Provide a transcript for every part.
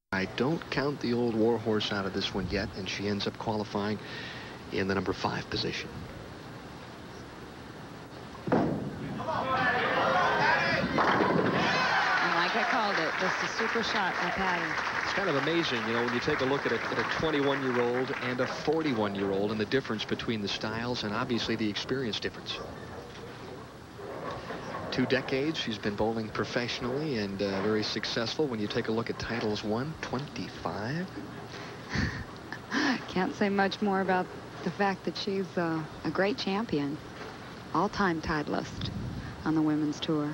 I don't count the old Warhorse out of this one yet, and she ends up qualifying in the number 5 position. I called it. Just a super shot by Patty. It's kind of amazing, you know, when you take a look at a 21-year-old and a 41-year-old and the difference between the styles and obviously the experience difference. 2 decades she's been bowling professionally and very successful. When you take a look at titles won, 25. Can't say much more about the fact that she's a great champion. All-time titleist on the women's tour.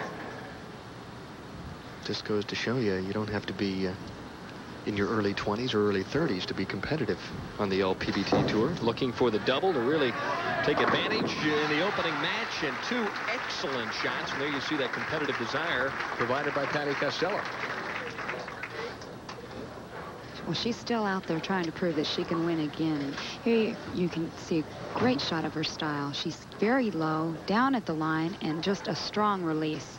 Just goes to show you, you don't have to be in your early 20s or early 30s to be competitive on the LPBT Tour. Looking for the double to really take advantage in the opening match, and 2 excellent shots. And there you see that competitive desire provided by Patty Costello. Well, she's still out there trying to prove that she can win again. Here you can see a great shot of her style. She's very low, down at the line, and just a strong release.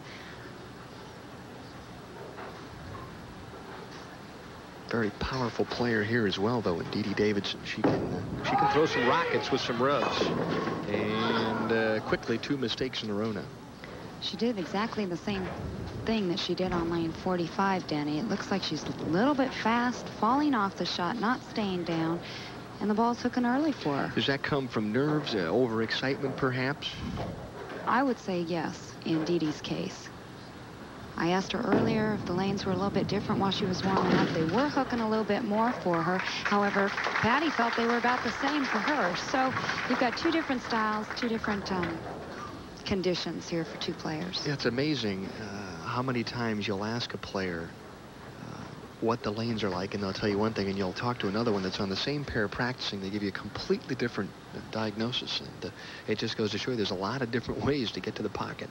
Very powerful player here as well, though, in Dee Dee Davidson. She can throw some rockets with some rubs. And quickly 2 mistakes in a row now. She did exactly the same thing that she did on lane 45, Danny. It looks like she's a little bit fast, falling off the shot, not staying down, and the ball's hooking early for her. Does that come from nerves, overexcitement, perhaps? I would say yes, in Dee Dee's case. I asked her earlier if the lanes were a little bit different while she was warming up. They were hooking a little bit more for her. However, Patty felt they were about the same for her. So you've got 2 different styles, 2 different conditions here for 2 players. Yeah, it's amazing how many times you'll ask a player what the lanes are like, and they'll tell you one thing, and you'll talk to another one that's on the same pair practicing. They give you a completely different diagnosis. And it just goes to show you there's a lot of different ways to get to the pocket.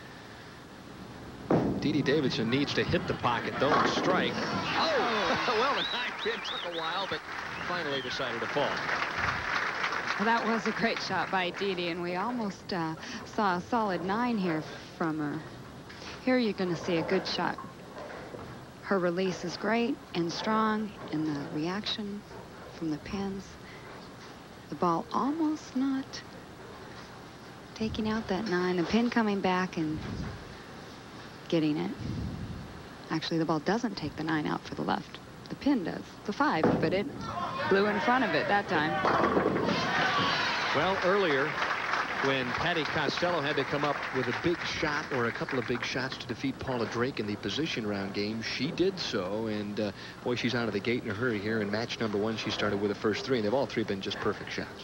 Dee Dee Davidson needs to hit the pocket, though, and strike. Oh! Well, the 9-pin took a while, but finally decided to fall. Well, that was a great shot by Dee Dee, and we almost saw a solid 9 here from her. Here you're going to see a good shot. Her release is great and strong, and the reaction from the pins. The ball almost not taking out that 9. The pin coming back and getting it. Actually, the ball doesn't take the 9 out for the left. The pin does. The 5, but it blew in front of it that time. Well, earlier, when Patty Costello had to come up with a big shot or a couple of big shots to defeat Paula Drake in the position round game, she did so, and boy, she's out of the gate in a hurry here. In match number 1, she started with the first 3, and they've all 3 been just perfect shots.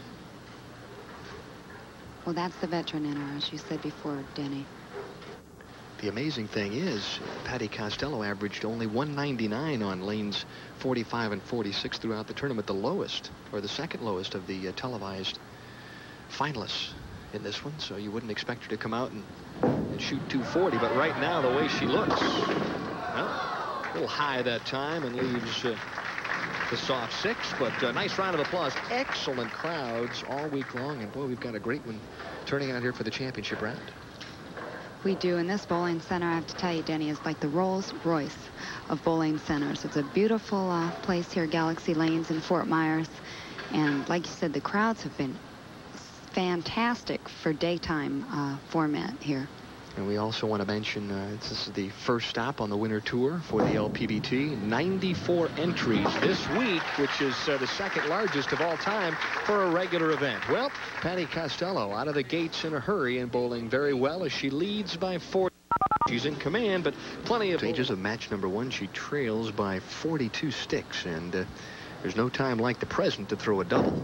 Well, that's the veteran in her, as you said before, Denny. The amazing thing is, Patty Costello averaged only 199 on lanes 45 and 46 throughout the tournament, the lowest, or the second lowest of the televised finalists in this one. So you wouldn't expect her to come out and shoot 240, but right now, the way she looks, well, a little high that time and leaves the soft 6, but a nice round of applause. Excellent crowds all week long, and boy, we've got a great one turning out here for the championship round. We do, and this bowling center, I have to tell you, Denny, is like the Rolls-Royce of bowling centers. It's a beautiful place here, Galaxy Lanes in Fort Myers. And like you said, the crowds have been fantastic for daytime format here. And we also want to mention this is the first stop on the winter tour for the LPBT. 94 entries this week, which is the second largest of all time for a regular event. Well, Patty Costello out of the gates in a hurry and bowling very well as she leads by 40. She's in command, but plenty of stages of match number 1. She trails by 42 sticks, and there's no time like the present to throw a double.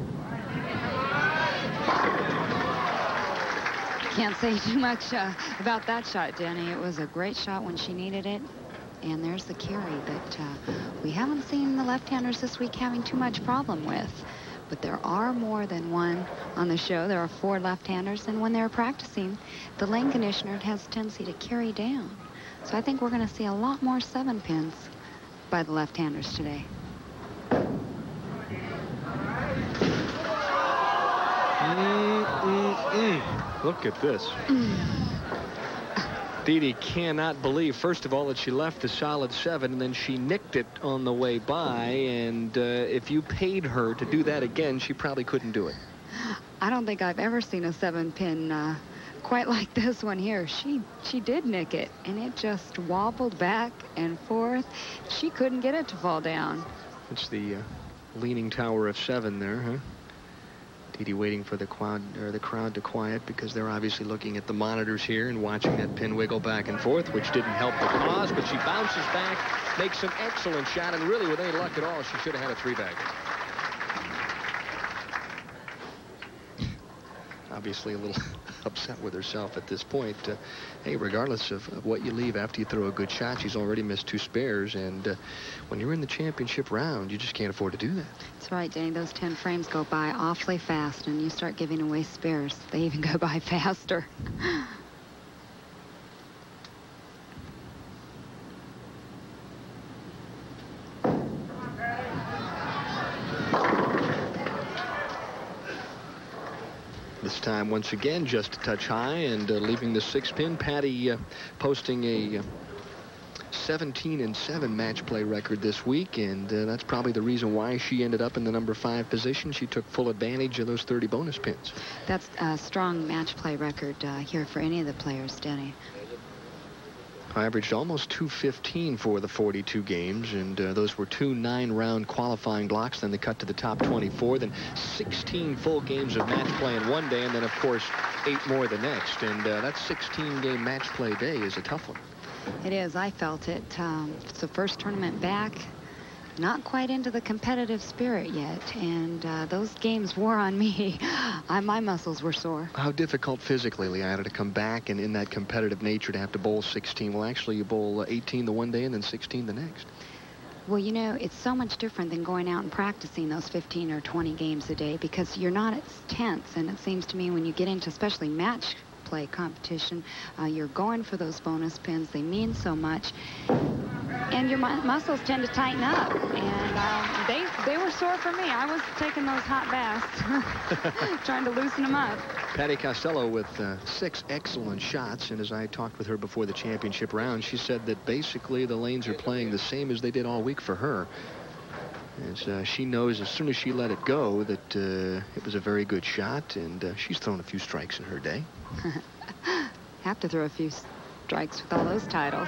Can't say too much about that shot, Denny. It was a great shot when she needed it. And there's the carry that we haven't seen the left-handers this week having too much problem with. But there are more than one on the show. There are 4 left-handers. And when they're practicing, the lane conditioner has a tendency to carry down. So I think we're going to see a lot more 7 pins by the left-handers today. Look at this. Didi cannot believe, first of all, that she left the solid 7, and then she nicked it on the way by. And if you paid her to do that again, she probably couldn't do it. I don't think I've ever seen a 7-pin quite like this one here. She did nick it, and it just wobbled back and forth. She couldn't get it to fall down. It's the leaning tower of 7 there, huh? Didi waiting for the crowd to quiet, because they're obviously looking at the monitors here and watching that pin wiggle back and forth, which didn't help the cause, but she bounces back, makes an excellent shot, and really with any luck at all, she should have had a 3-bagger. Obviously a little upset with herself at this point. Hey, regardless of what you leave after you throw a good shot, she's already missed 2 spares, and when you're in the championship round, you just can't afford to do that. That's right, Danny. Those 10 frames go by awfully fast, and you start giving away spares. They even go by faster. This time, once again, just a touch high and leaving the 6-pin. Patty posting a 17-7 match play record this week, and that's probably the reason why she ended up in the number 5 position. She took full advantage of those 30 bonus pins. That's a strong match play record here for any of the players, Denny. Averaged almost 215 for the 42 games, and those were 2 9-round qualifying blocks. Then they cut to the top 24, then 16 full games of match play in one day, and then, of course, 8 more the next. And that 16-game match play day is a tough one. It is. I felt it. It's the first tournament back. Not quite into the competitive spirit yet, and those games wore on me. My muscles were sore. How difficult physically, Leanna, to come back and in that competitive nature to have to bowl 16? Well, actually, you bowl 18 the one day and then 16 the next. Well, you know, it's so much different than going out and practicing those 15 or 20 games a day, because you're not as tense, and it seems to me when you get into especially match play competition, you're going for those bonus pins. They mean so much. And your muscles tend to tighten up, and they were sore for me. I was taking those hot baths, trying to loosen them up. Patty Costello with 6 excellent shots, and as I talked with her before the championship round, she said that basically the lanes are playing the same as they did all week for her. As she knows as soon as she let it go that it was a very good shot, and she's thrown a few strikes in her day. Have to throw a few strikes with all those titles.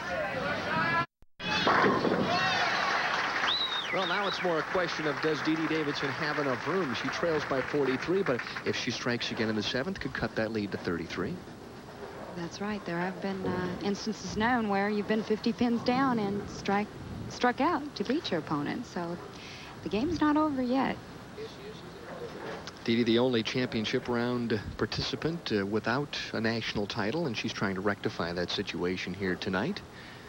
Well, now it's more a question of, does Didi Davidson have enough room? She trails by 43, but if she strikes again in the 7th, could cut that lead to 33. That's right. There have been instances known where you've been 50 pins down and struck out to beat your opponent. So the game's not over yet. Didi, the only championship round participant without a national title, and she's trying to rectify that situation here tonight.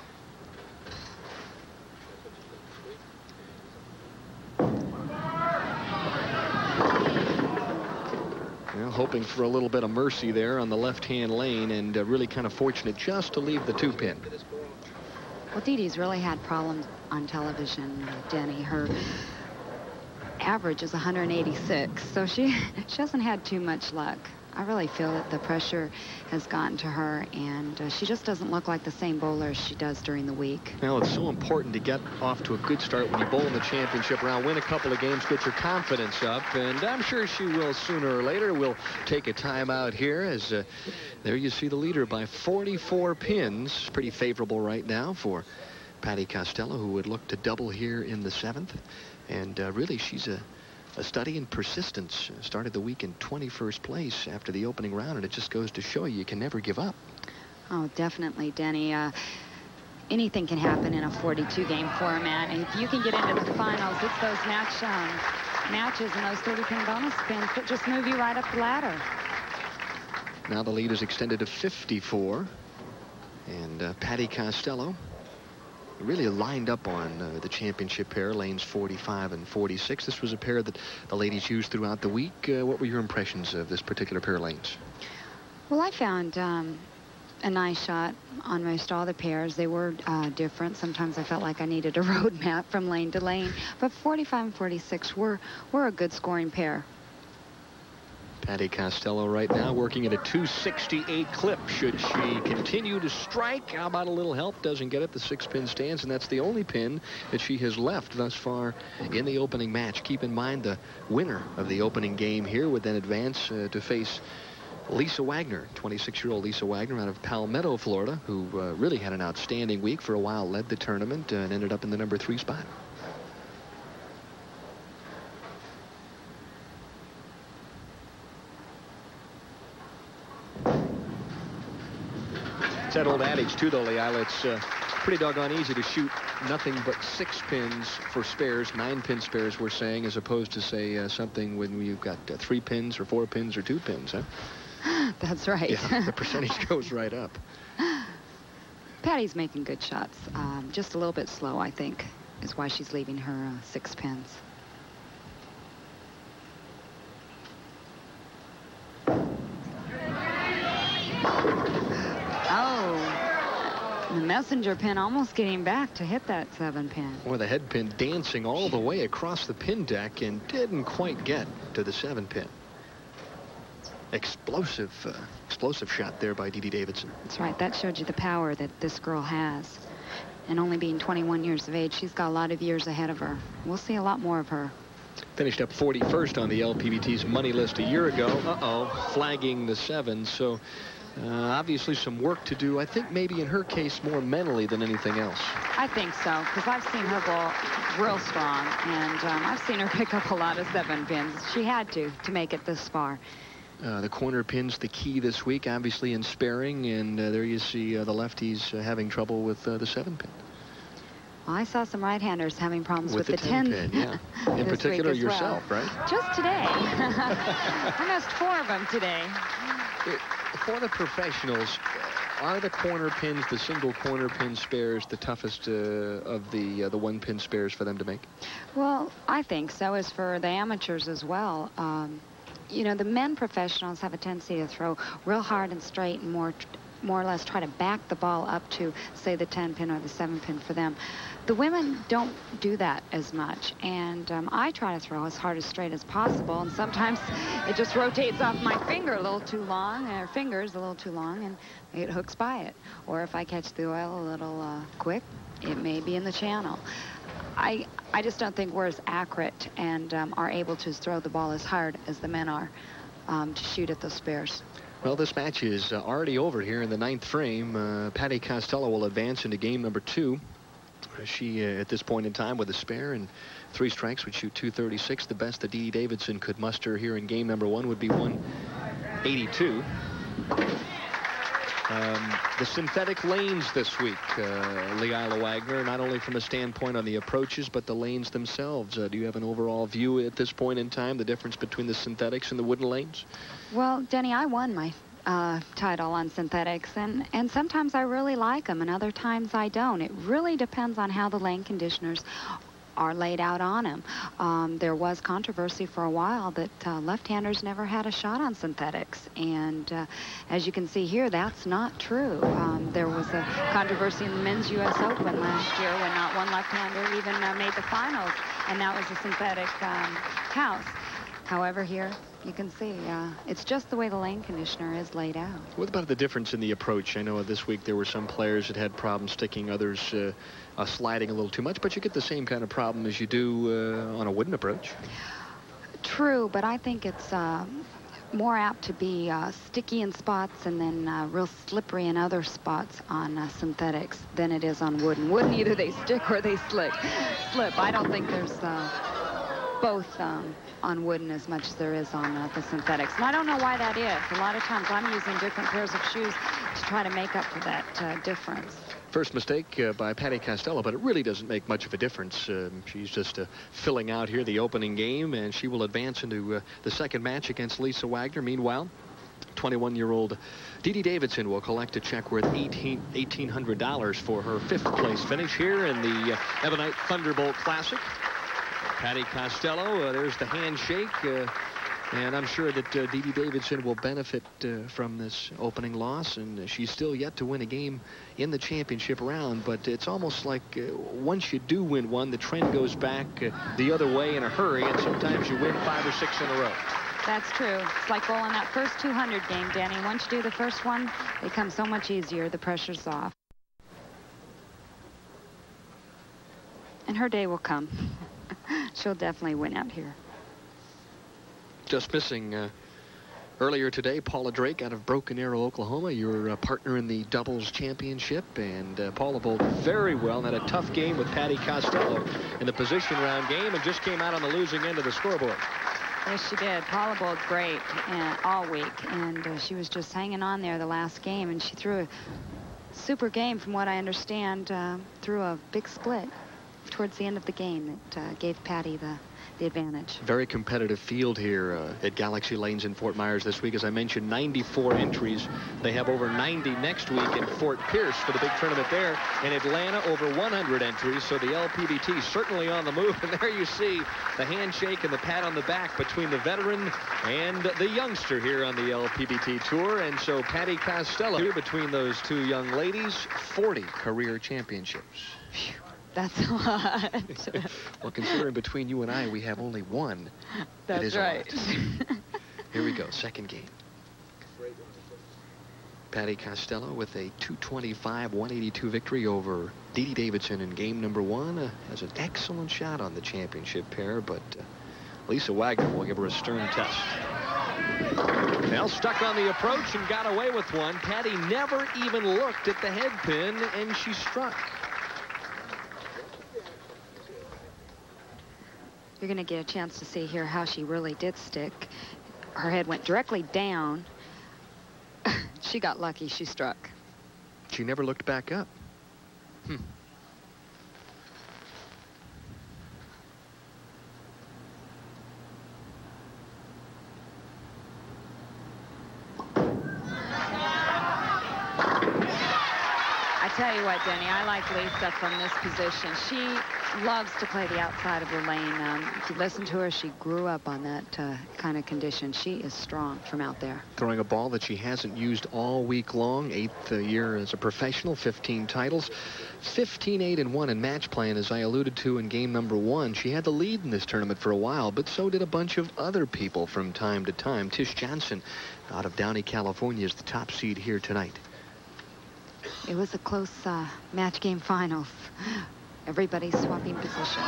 Well, hoping for a little bit of mercy there on the left-hand lane, and really kind of fortunate just to leave the 2-pin. Well, Didi's really had problems on television, Denny. Her average is 186, so she hasn't had too much luck. I really feel that the pressure has gotten to her, and she just doesn't look like the same bowler as she does during the week. Well, it's so important to get off to a good start when you bowl in the championship round, win a couple of games, get your confidence up, and I'm sure she will sooner or later. We'll take a timeout here as there you see the leader by 44 pins. Pretty favorable right now for Patty Costello, who would look to double here in the 7th. And really, she's a study in persistence. Started the week in 21st place after the opening round, and it just goes to show you can never give up. Oh, definitely, Denny. Anything can happen in a 42-game format, and if you can get into the finals, it's those matches and those 30-pin bonus pins that just move you right up the ladder. Now the lead is extended to 54, and Patty Costello really lined up on the championship pair, lanes 45 and 46. This was a pair that the ladies used throughout the week. What were your impressions of this particular pair of lanes? Well, I found a nice shot on most all the pairs. They were different. Sometimes I felt like I needed a road map from lane to lane, but 45 and 46 were a good scoring pair. Patty Costello right now working at a 268 clip. Should she continue to strike? How about a little help? Doesn't get it. The 6-pin stands, and that's the only pin that she has left thus far in the opening match. Keep in mind the winner of the opening game here would then advance to face Lisa Wagner, 26-year-old Lisa Wagner out of Palmetto, Florida, who really had an outstanding week. For a while led the tournament and ended up in the number 3 spot. It's that old adage, too, though, Leila. It's pretty doggone easy to shoot nothing but 6 pins for spares, 9-pin spares, we're saying, as opposed to, say, something when you've got 3 pins or 4 pins or 2 pins, huh? That's right. Yeah, the percentage goes right up. Patty's making good shots. Just a little bit slow, I think, is why she's leaving her 6 pins. The messenger pin almost getting back to hit that 7-pin. Or the head pin dancing all the way across the pin deck and didn't quite get to the 7-pin. Explosive shot there by Dee Davidson. That's right. That showed you the power that this girl has. And only being 21 years of age, she's got a lot of years ahead of her. We'll see a lot more of her. Finished up 41st on the LPBT's money list a year ago. Flagging the 7. So obviously some work to do. I think maybe in her case more mentally than anything else. I think so, because I've seen her bowl real strong, and I've seen her pick up a lot of 7 pins. She had to make it this far. The corner pin's the key this week, obviously in sparing, and there you see the lefties having trouble with the 7-pin. Well, I saw some right-handers having problems with the 10-pin. Yeah. In particular yourself, well. Right? Just today. I missed 4 of them today. For the professionals, are the corner pins, the single corner pin spares, the toughest of the 1-pin spares for them to make? Well, I think so. As for the amateurs as well. You know, the men professionals have a tendency to throw real hard and straight and more or less try to back the ball up to, say, the 10-pin or the 7-pin for them. The women don't do that as much, and I try to throw as hard as straight as possible, and sometimes it just rotates off my finger a little too long, or fingers a little too long, and it hooks by it. Or if I catch the oil a little quick, it may be in the channel. I just don't think we're as accurate and are able to throw the ball as hard as the men are to shoot at those spares. Well, this match is already over here in the 9th frame. Patty Costello will advance into game number 2. She, at this point in time, with a spare and 3 strikes, would shoot 236. The best that Dee Davidson could muster here in game number 1 would be 182. The synthetic lanes this week, Leila Wagner, not only from a standpoint on the approaches, but the lanes themselves. Do you have an overall view at this point in time, the difference between the synthetics and the wooden lanes? Well, Denny, I won my title on synthetics, and sometimes I really like them, and other times I don't. It really depends on how the lane conditioners are laid out on them. There was controversy for a while that left-handers never had a shot on synthetics, and as you can see here, that's not true. There was a controversy in the men's U.S. Open last year when not one left-hander even made the finals, and that was a synthetic house. However, here you can see it's just the way the lane conditioner is laid out. What about the difference in the approach? I know this week there were some players that had problems sticking, others sliding a little too much, but you get the same kind of problem as you do on a wooden approach. True, but I think it's more apt to be sticky in spots and then real slippery in other spots on synthetics than it is on wooden. Wooden, either they stick or they slip. I don't think there's both on wooden as much as there is on the synthetics. And I don't know why that is. A lot of times I'm using different pairs of shoes to try to make up for that difference. First mistake by Patty Costello, but it really doesn't make much of a difference. She's just filling out here the opening game, and she will advance into the second match against Lisa Wagner. Meanwhile, 21-year-old Dee Davidson will collect a check worth $1,800 for her 5th place finish here in the Ebonite Thunderbolt Classic. Patty Costello, there's the handshake, and I'm sure that Dee Davidson will benefit from this opening loss, and she's still yet to win a game in the championship round, but it's almost like once you do win one, the trend goes back the other way in a hurry, and sometimes you win 5 or 6 in a row. That's true. It's like bowling that first 200 game, Danny. Once you do the first one, they come so much easier. The pressure's off. And her day will come. She'll definitely win out here. Just missing earlier today, Paula Drake out of Broken Arrow, Oklahoma, your partner in the doubles championship. And Paula bowled very well and had a tough game with Patty Costello in the position round game and just came out on the losing end of the scoreboard. Yes, she did. Paula bowled great all week, and she was just hanging on there the last game, and she threw a super game from what I understand, threw a big split towards the end of the game that gave Patty the advantage. Very competitive field here at Galaxy Lanes in Fort Myers this week. As I mentioned, 94 entries. They have over 90 next week in Fort Pierce for the big tournament there. In Atlanta, over 100 entries. So the LPBT certainly on the move. And there you see the handshake and the pat on the back between the veteran and the youngster here on the LPBT Tour. And so Patty Costello, between those two young ladies, 40 career championships. Phew. That's a lot. Well, considering between you and I, we have only one. That's it is right. Here we go, second game. Patty Costello with a 225-182 victory over Dee Dee Davidson in game number one. Has an excellent shot on the championship pair, but Lisa Wagner will give her a stern test. Well, stuck on the approach and got away with one. Patty never even looked at the head pin, and she struck. You're going to get a chance to see here how she really did stick. Her head went directly down. She got lucky. She struck. She never looked back up. I tell you what, Denny, I like Lisa from this position. She loves to play the outside of the lane. If you listen to her, she grew up on that kind of condition. She is strong from out there. Throwing a ball that she hasn't used all week long. 8th year as a professional, 15 titles. 15-8-1 in match play, and as I alluded to in game number one, she had the lead in this tournament for a while, but so did a bunch of other people from time to time. Tish Johnson out of Downey, California is the top seed here tonight. It was a close match game finals. Everybody's swapping positions.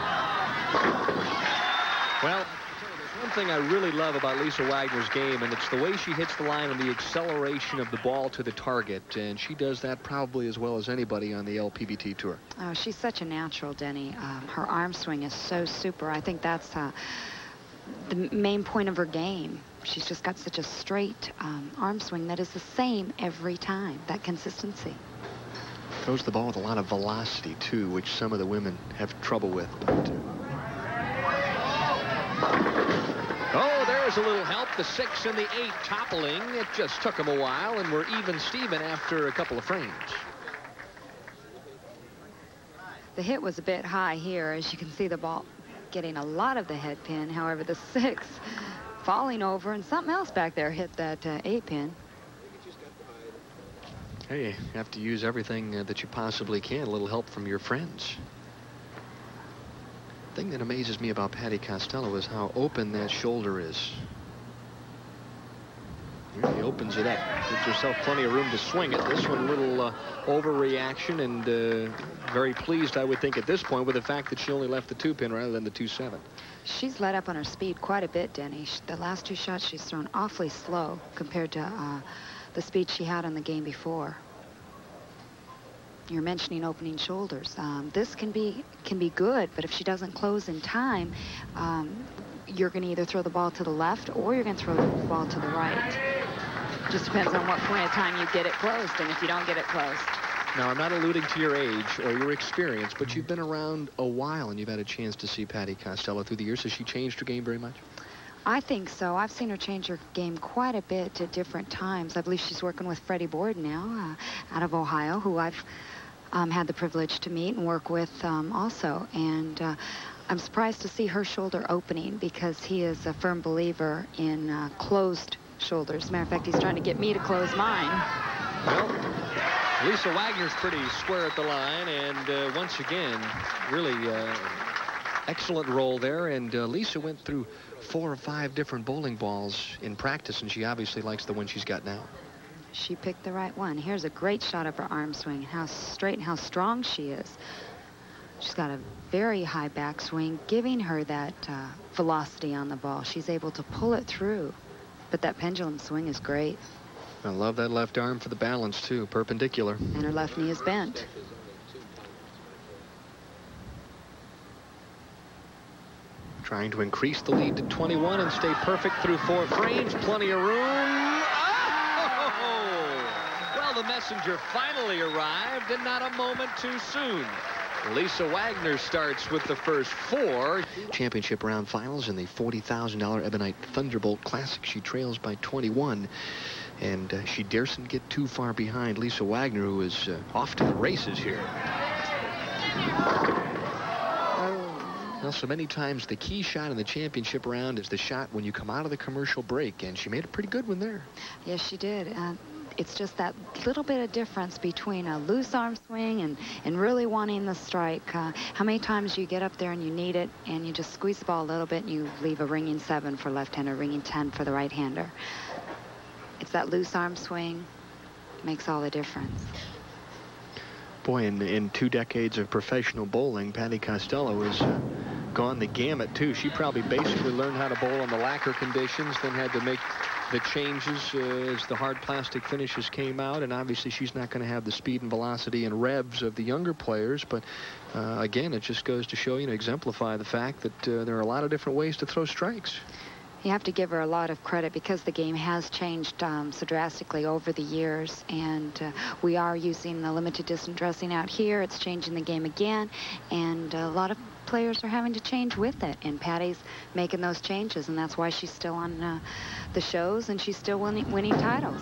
Well, there's one thing I really love about Lisa Wagner's game, and it's the way she hits the line and the acceleration of the ball to the target, and she does that probably as well as anybody on the LPBT Tour. Oh, she's such a natural, Denny. Her arm swing is so super. I think that's the main point of her game. She's just got such a straight arm swing that is the same every time, that consistency. Throws the ball with a lot of velocity, too, which some of the women have trouble with. But, oh, there's a little help. The 6 and the 8 toppling. It just took them a while, and we're even Steven after a couple of frames. The hit was a bit high here. As you can see, the ball getting a lot of the head pin. However, the 6 falling over, and something else back there hit that 8 pin. Hey, you have to use everything that you possibly can. A little help from your friends. The thing that amazes me about Patty Costello is how open that shoulder is. Really opens it up. Gives herself plenty of room to swing it. This one a little overreaction, and very pleased, I would think, at this point with the fact that she only left the 2 pin rather than the 2-7. She's let up on her speed quite a bit, Denny. The last 2 shots she's thrown awfully slow compared to the speed she had on the game before. You're mentioning opening shoulders. This can be good, but if she doesn't close in time, you're going to either throw the ball to the left or you're going to throw the ball to the right. Just depends on what point of time you get it closed, and if you don't get it closed. Now, I'm not alluding to your age or your experience, but you've been around a while, and you've had a chance to see Patty Costello through the years. Has she changed her game very much? I think so. I've seen her change her game quite a bit at different times. I believe she's working with Freddie Borden now, out of Ohio, who I've had the privilege to meet and work with also. And I'm surprised to see her shoulder opening, because he is a firm believer in closed shoulders. As a matter of fact, he's trying to get me to close mine. Well, Lisa Wagner's pretty square at the line, and once again, really excellent roll there, and Lisa went through 4 or 5 different bowling balls in practice, and she obviously likes the one she's got now. She picked the right one. Here's a great shot of her arm swing, how straight and how strong she is. She's got a very high backswing, giving her that velocity on the ball. She's able to pull it through, but that pendulum swing is great. I love that left arm for the balance, too, perpendicular. And her left knee is bent. Trying to increase the lead to 21 and stay perfect through 4 frames. Plenty of room. Oh! Well, the messenger finally arrived, and not a moment too soon. Lisa Wagner starts with the first 4. Championship round finals in the $40,000 Ebonite Thunderbolt Classic. She trails by 21, and she daresn't get too far behind Lisa Wagner, who is off to the races here. Well, so many times the key shot in the championship round is the shot when you come out of the commercial break, and she made a pretty good one there. Yes, she did. It's just that little bit of difference between a loose arm swing and really wanting the strike. How many times you get up there and you need it, and you just squeeze the ball a little bit, and you leave a ringing 7 for left-hander, ringing 10 for the right-hander. It's that loose arm swing makes all the difference. Boy, in 2 decades of professional bowling, Patty Costello has gone the gamut, too. She probably basically learned how to bowl in the lacquer conditions, then had to make the changes as the hard plastic finishes came out, and obviously she's not going to have the speed and velocity and revs of the younger players, but again, it just goes to show, exemplify the fact that there are a lot of different ways to throw strikes. You have to give her a lot of credit because the game has changed so drastically over the years, and we are using the limited distance dressing out here. It's changing the game again, and a lot of players are having to change with it, and Patty's making those changes, and that's why she's still on the shows, and she's still winning titles.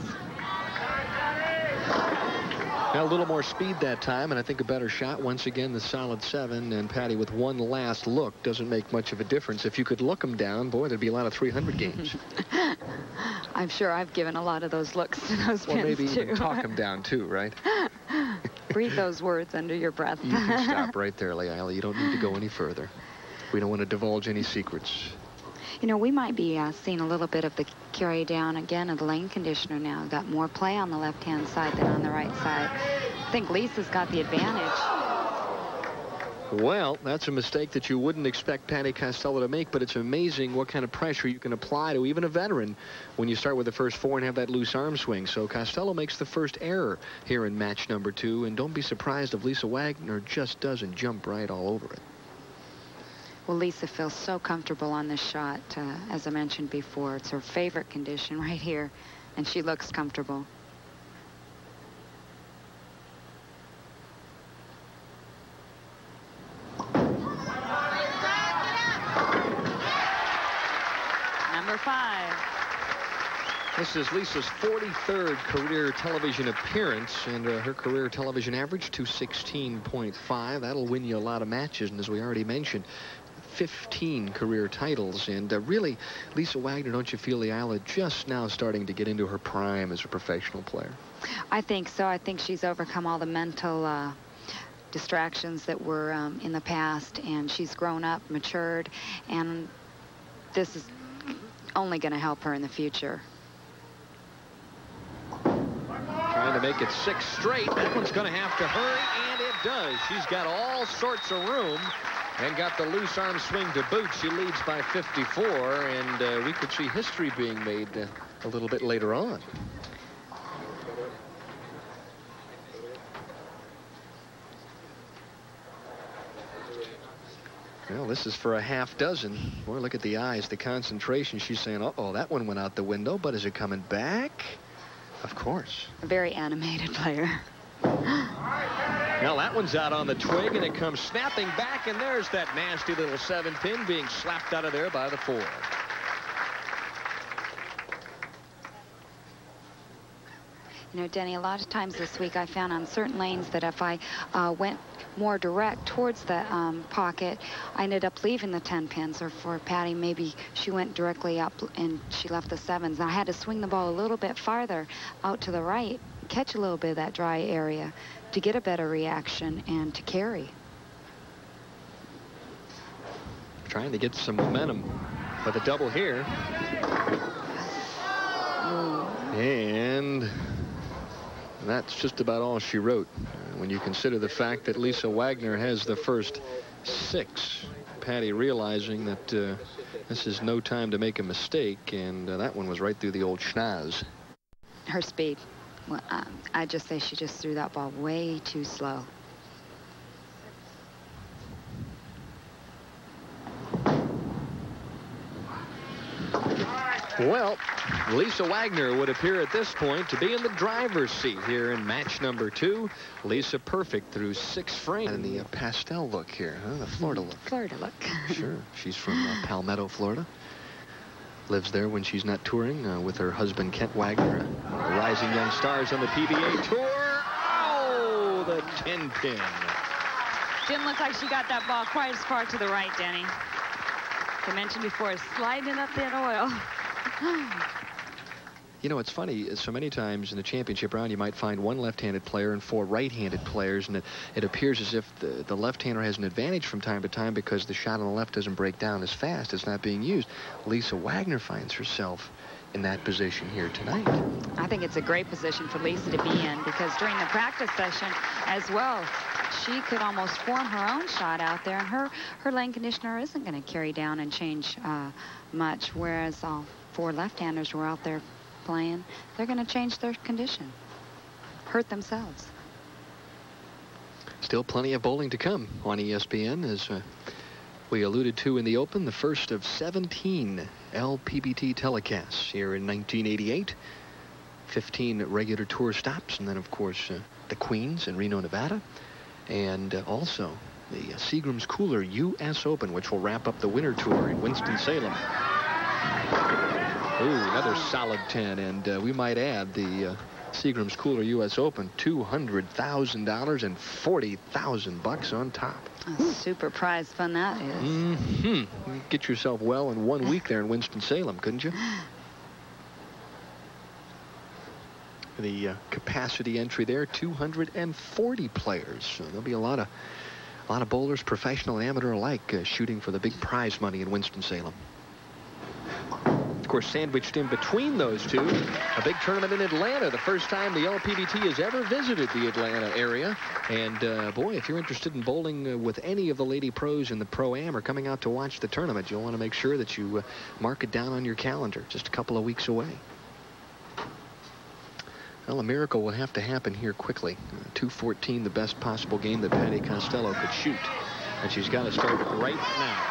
Now a little more speed that time, and I think a better shot. Once again, the solid 7, and Patty with one last look doesn't make much of a difference. If you could look them down, boy, there'd be a lot of 300 games. I'm sure I've given a lot of those looks to those well, pins, maybe too. even talk them down, too, right? Breathe those words under your breath. You can stop right there, Leila. You don't need to go any further. We don't want to divulge any secrets. We might be seeing a little bit of the carry down again of the lane conditioner now. Got more play on the left-hand side than on the right side. I think Lisa's got the advantage. Well, that's a mistake that you wouldn't expect Patty Costello to make, but it's amazing what kind of pressure you can apply to even a veteran when you start with the first 4 and have that loose arm swing. So Costello makes the first error here in match number 2, and don't be surprised if Lisa Wagner just doesn't jump right all over it. Well, Lisa feels so comfortable on this shot. As I mentioned before, it's her favorite condition right here, and she looks comfortable. Number 5. This is Lisa's 43rd career television appearance, and her career television average, 216.5. That'll win you a lot of matches, and as we already mentioned, 15 career titles. And really, Lisa Wagner, don't you feel, Leila, just now starting to get into her prime as a professional player? I think so. I think she's overcome all the mental distractions that were in the past, and she's grown up, matured, and this is only going to help her in the future. Trying to make it 6 straight. That one's going to have to hurry, and it does. She's got all sorts of room and got the loose arm swing to boot. She leads by 54, and we could see history being made a little bit later on. Well, this is for a half dozen. Boy, look at the eyes, the concentration. She's saying, uh-oh, that one went out the window, but is it coming back? Of course. A very animated player. Now that one's out on the twig, and it comes snapping back, and there's that nasty little 7-pin being slapped out of there by the 4. Denny, a lot of times this week I found on certain lanes that if I went more direct towards the pocket, I ended up leaving the 10 pins. Or for Patty, maybe she went directly up and she left the 7s. And I had to swing the ball a little bit farther out to the right, catch a little bit of that dry area to get a better reaction and to carry. trying to get some momentum for the double here. And that's just about all she wrote. When you consider the fact that Lisa Wagner has the first 6. Patty realizing that this is no time to make a mistake, and that one was right through the old schnoz. Her speed. Well, I just say she just threw that ball way too slow. Well, Lisa Wagner would appear at this point to be in the driver's seat here in match number 2. Lisa perfect through 6 frames. And the pastel look here, huh? The Florida look. Florida look. Sure. She's from Palmetto, Florida. Lives there when she's not touring with her husband, Kent Wagner. Rising young stars on the PBA Tour. Oh, the 10-pin. Didn't look like she got that ball quite as far to the right, Denny. As I mentioned before, sliding up that oil. You know, it's funny. So many times in the championship round, you might find 1 left-handed player and 4 right-handed players, and it appears as if the left-hander has an advantage from time to time because the shot on the left doesn't break down as fast. It's not being used. Lisa Wagner finds herself in that position here tonight. I think it's a great position for Lisa to be in, because during the practice session as well, she could almost form her own shot out there, and her lane conditioner isn't going to carry down and change much, whereas all 4 left-handers were out there playing, they're going to change their condition, hurt themselves. Still plenty of bowling to come on ESPN, as we alluded to in the Open, the first of 17 LPBT telecasts here in 1988. 15 regular tour stops, and then of course the Queens in Reno, Nevada, and also the Seagram's Cooler U.S. Open, which will wrap up the winter tour in Winston-Salem. Ooh, another solid 10, and we might add the Seagram's Cooler U.S. Open, $200,000 and $40,000 on top. A super prize fund that is. Mm-hmm. Get yourself well in 1 week there in Winston-Salem, couldn't you? The capacity entry there, 240 players. So there'll be a lot of bowlers, professional and amateur alike, shooting for the big prize money in Winston-Salem. Of course, sandwiched in between those two, a big tournament in Atlanta, the first time the LPBT has ever visited the Atlanta area. And boy, if you're interested in bowling with any of the lady pros in the Pro-Am or coming out to watch the tournament, you'll want to make sure that you mark it down on your calendar, just a couple of weeks away. Well, a miracle will have to happen here quickly. 214, the best possible game that Patty Costello could shoot. And she's got to start right now.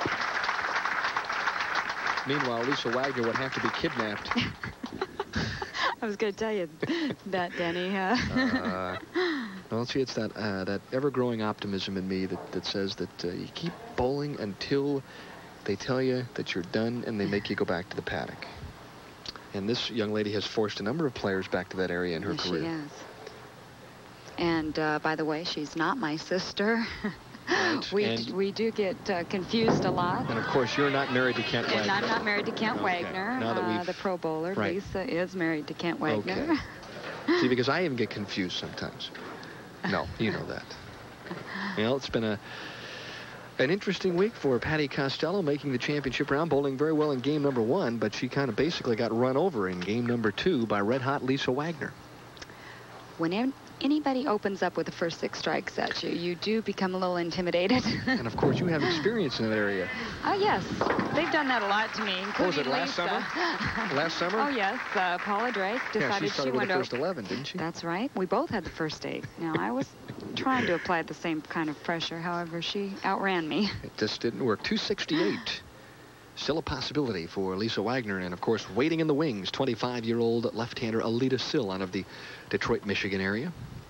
Meanwhile, Lisa Wagner would have to be kidnapped. I was going to tell you that, Denny. Well, see, it's that ever-growing optimism in me that says that you keep bowling until they tell you that you're done and they make you go back to the paddock. And this young lady has forced a number of players back to that area in her career. She has. And by the way, she's not my sister. Right. We do get confused a lot. And of course, you're not married to Kent Wagner. And I'm not married to Kent Okay. Wagner, Now that the pro bowler. Right. Lisa is married to Kent Wagner. Okay. See, because I even get confused sometimes. No, you know that. Well, it's been an interesting week for Patty Costello, making the championship round, bowling very well in game number 1, but she kind of basically got run over in game number 2 by red-hot Lisa Wagner. When anybody opens up with the first 6 strikes at you, you do become a little intimidated. And of course, you have experience in that area. Oh, yes. They've done that a lot to me, including Was it last Lisa. summer? Last summer? Oh, yes. Paula Drake decided she started with the first 11, didn't she? That's right. We both had the first 8. Now, I was trying to apply the same kind of pressure. However, she outran me. It just didn't work. 268. Still a possibility for Lisa Wagner. And, of course, waiting in the wings, 25-year-old left-hander Alita Sill out of the Detroit, Michigan area.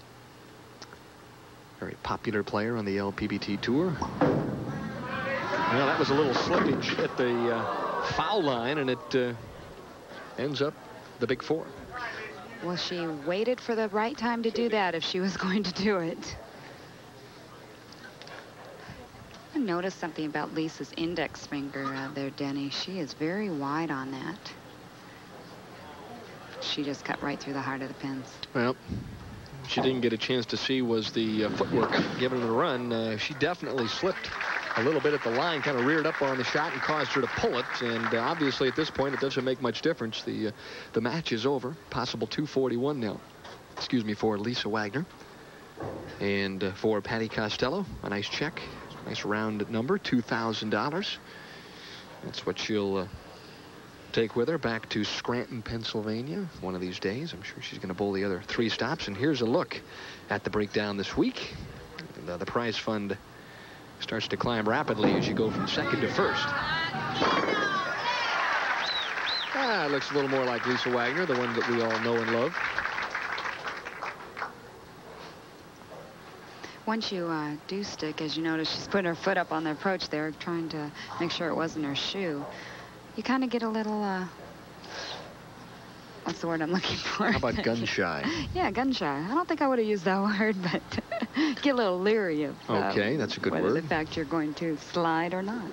Very popular player on the LPBT Tour. Well, that was a little slippage at the foul line, and it ends up the big 4. Well, she waited for the right time to do that if she was going to do it. I noticed something about Lisa's index finger there, Denny. She is very wide on that. She just cut right through the heart of the pins. Well, she didn't get a chance to see was the footwork given it a run. She definitely slipped a little bit at the line, kind of reared up on the shot and caused her to pull it. And obviously at this point, it doesn't make much difference. The match is over. Possible 241 now. Excuse me, for Lisa Wagner. And for Patty Costello, a nice check. Nice round number, $2,000. That's what she'll take with her back to Scranton, Pennsylvania one of these days. I'm sure she's going to bowl the other 3 stops. And here's a look at the breakdown this week. And, the prize fund starts to climb rapidly as you go from second to first. It looks a little more like Lisa Wagner, the one that we all know and love. Once you do stick, as you notice, she's putting her foot up on the approach there, trying to make sure it wasn't her shoe. You kind of get a little, what's the word I'm looking for? How about gun shy? Yeah, gun shy. I don't think I would have used that word, but get a little leery of okay, that's a good whether word. the fact you're going to slide or not.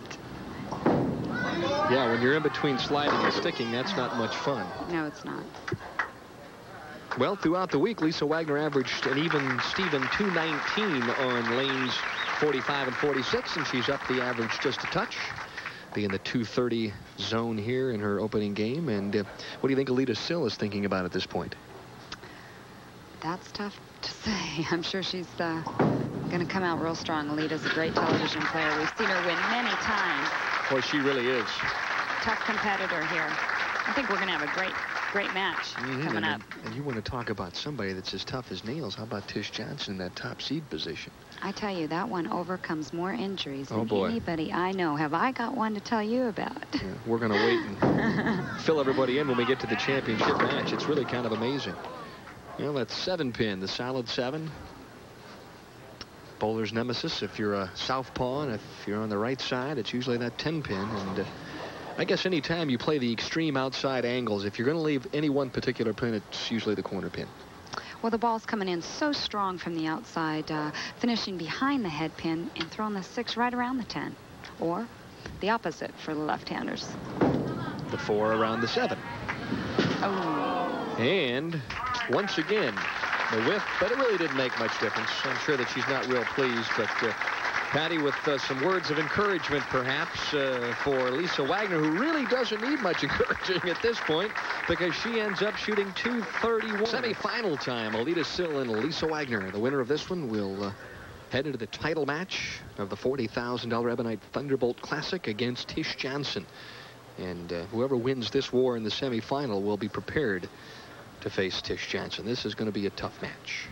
Yeah, when you're in between sliding and sticking, that's not much fun. No, it's not. Well, throughout the week, Lisa Wagner averaged an even Steven 219 on lanes 45 and 46, and she's up the average just a touch. Be in the 230 zone here in her opening game. And what do you think Alida Sill is thinking about at this point? That's tough to say. I'm sure she's going to come out real strong. Alida's a great television player. We've seen her win many times. Boy, she really is. Tough competitor here. I think we're going to have a great match coming up. And you want to talk about somebody that's as tough as nails. How about Tish Johnson in that top seed position? I tell you, that one overcomes more injuries than anybody I know. Have I got one to tell you about? Yeah, we're going to wait and fill everybody in when we get to the championship match. It's really kind of amazing. You know, that's 7-pin, the solid 7. Bowler's nemesis. If you're a southpaw and if you're on the right side, it's usually that 10-pin. And I guess any time you play the extreme outside angles, if you're going to leave any one particular pin, it's usually the corner pin. Well, the ball's coming in so strong from the outside, finishing behind the head pin and throwing the 6 right around the 10. Or the opposite for the left-handers. The 4 around the 7. Oh. And once again, the whiff, but it really didn't make much difference. I'm sure that she's not real pleased, but Patty with some words of encouragement, perhaps, for Lisa Wagner, who really doesn't need much encouraging at this point because she ends up shooting 231. Semi-final time, Alida Sill and Lisa Wagner. The winner of this one will head into the title match of the $40,000 Ebonite Thunderbolt Classic against Tish Johnson. And whoever wins this war in the semi-final will be prepared to face Tish Johnson. This is going to be a tough match.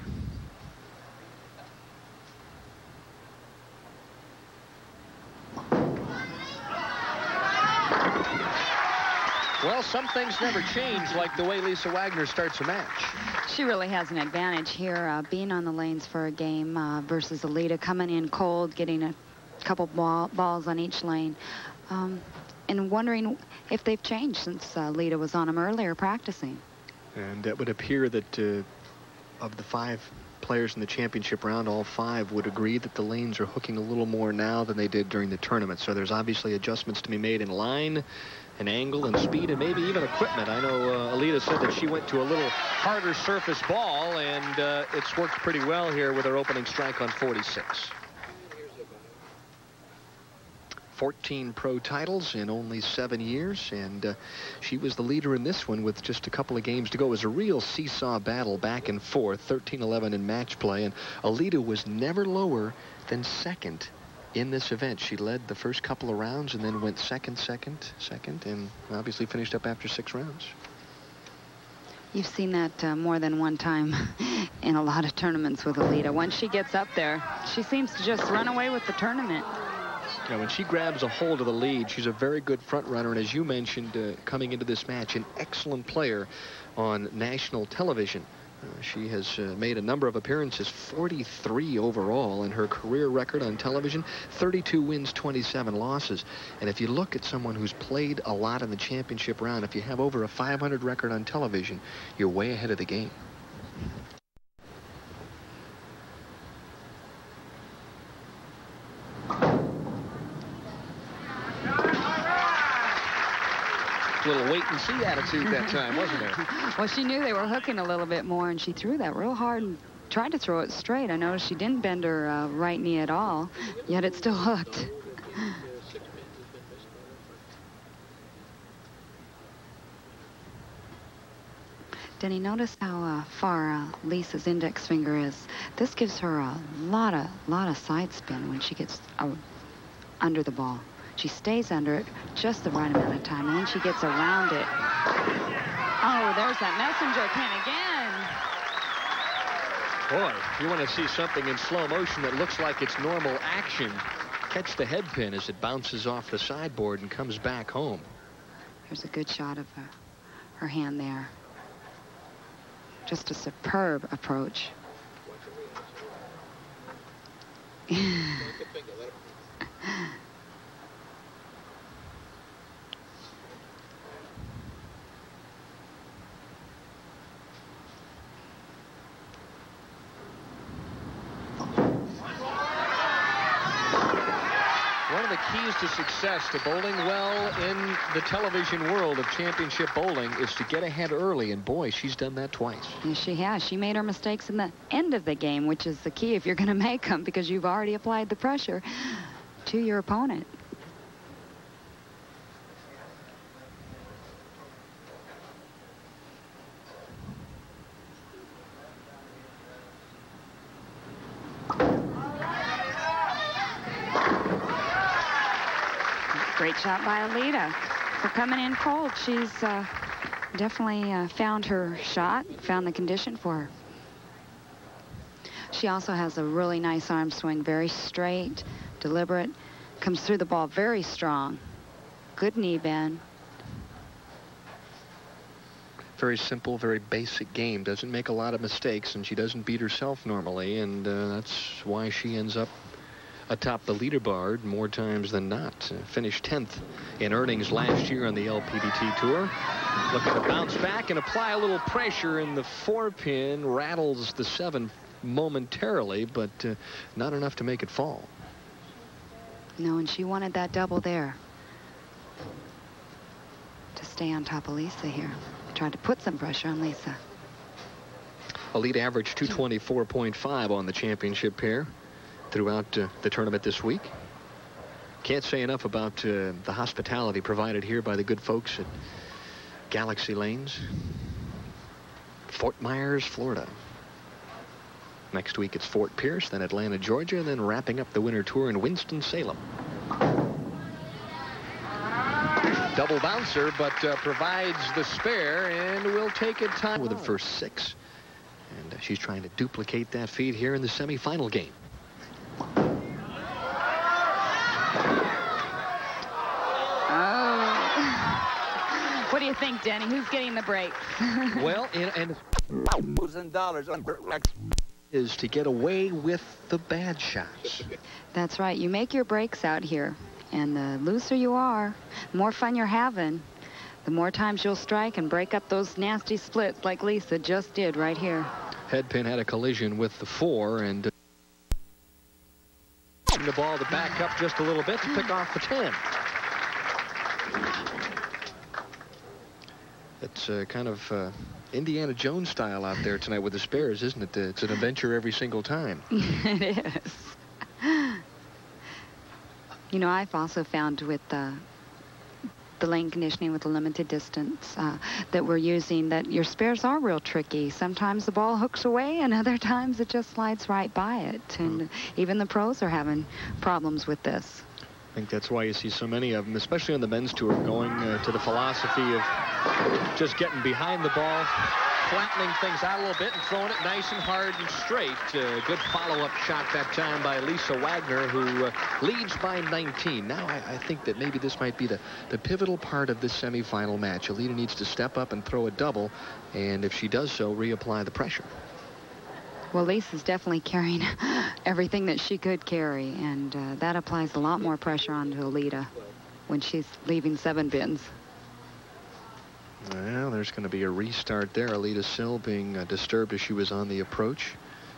Well, some things never change, like the way Lisa Wagner starts a match. She really has an advantage here, being on the lanes for a game versus Alida coming in cold, getting a couple balls on each lane, and wondering if they've changed since Alida was on them earlier practicing. And it would appear that of the 5 players in the championship round, all 5 would agree that the lanes are hooking a little more now than they did during the tournament. So there's obviously adjustments to be made in line and angle and speed and maybe even equipment. I know Alida said that she went to a little harder surface ball, and it's worked pretty well here with her opening strike on 46. 14 pro titles in only 7 years, and she was the leader in this one with just a couple of games to go. It was a real seesaw battle back and forth, 13-11 in match play, and Alida was never lower than second in this event. She led the first couple of rounds and then went second, and obviously finished up after 6 rounds. You've seen that more than one time in a lot of tournaments with Alida. Once she gets up there, she seems to just run away with the tournament. Yeah, when she grabs a hold of the lead, she's a very good front runner, and as you mentioned, coming into this match, an excellent player on national television. She has made a number of appearances, 43 overall in her career record on television, 32 wins, 27 losses. And if you look at someone who's played a lot in the championship round, if you have over a 500 record on television, you're way ahead of the game. Little wait-and-see attitude that time, wasn't it? Well, she knew they were hooking a little bit more, and she threw that real hard and tried to throw it straight. I noticed she didn't bend her right knee at all, yet it still hooked. Denny, notice how far Lisa's index finger is. This gives her a lot of side spin when she gets under the ball. She stays under it just the right amount of time, and when she gets around it, oh, there's that messenger pin again. Boy, if you want to see something in slow motion that looks like it's normal action, catch the head pin as it bounces off the sideboard and comes back home. There's a good shot of her hand there. Just a superb approach. One of the keys to success to bowling well in the television world of championship bowling is to get ahead early, and boy, she's done that twice. Yes, she has. She made her mistakes in the end of the game, which is the key if you're going to make them, because you've already applied the pressure to your opponent. Great shot by Alida for coming in cold. She's definitely found her shot, found the condition for her. She also has a really nice arm swing, very straight, deliberate, comes through the ball very strong. Good knee bend. Very simple, very basic game. Doesn't make a lot of mistakes, and she doesn't beat herself normally, and that's why she ends up atop the leaderboard more times than not. Finished 10th in earnings last year on the LPDT Tour. Looking to bounce back and apply a little pressure, and the 4-pin rattles the 7 momentarily, but not enough to make it fall. No, and she wanted that double there to stay on top of Lisa here. Tried to put some pressure on Lisa. Alida averaged 224.5 on the championship pair throughout the tournament this week. Can't say enough about the hospitality provided here by the good folks at Galaxy Lanes, Fort Myers, Florida. Next week it's Fort Pierce, then Atlanta, Georgia, and then wrapping up the winter tour in Winston-Salem. Double bouncer, but provides the spare, and will take it time with the first 6. And she's trying to duplicate that feat here in the semifinal game. What do you think, Denny? Who's getting the breaks? Well, and $1,000 is to get away with the bad shots. That's right. You make your breaks out here, and the looser you are, the more fun you're having, the more times you'll strike and break up those nasty splits like Lisa just did right here. Headpin had a collision with the 4, and the ball to back up just a little bit to pick off the 10. It's kind of Indiana Jones style out there tonight with the spares, isn't it? It's an adventure every single time. It is. You know, I've also found with the lane conditioning with the limited distance that we're using that your spares are real tricky. Sometimes the ball hooks away, and other times it just slides right by it. And even the pros are having problems with this. I think that's why you see so many of them, especially on the men's tour, going to the philosophy of just getting behind the ball, flattening things out a little bit and throwing it nice and hard and straight. Good follow-up shot that time by Lisa Wagner, who leads by 19. Now I think that maybe this might be the pivotal part of this semifinal match. Alida needs to step up and throw a double, and if she does so, reapply the pressure. Well, Lisa's definitely carrying everything that she could carry, and that applies a lot more pressure onto Alida when she's leaving 7 pins. Well, there's going to be a restart there. Alida Sill being disturbed as she was on the approach.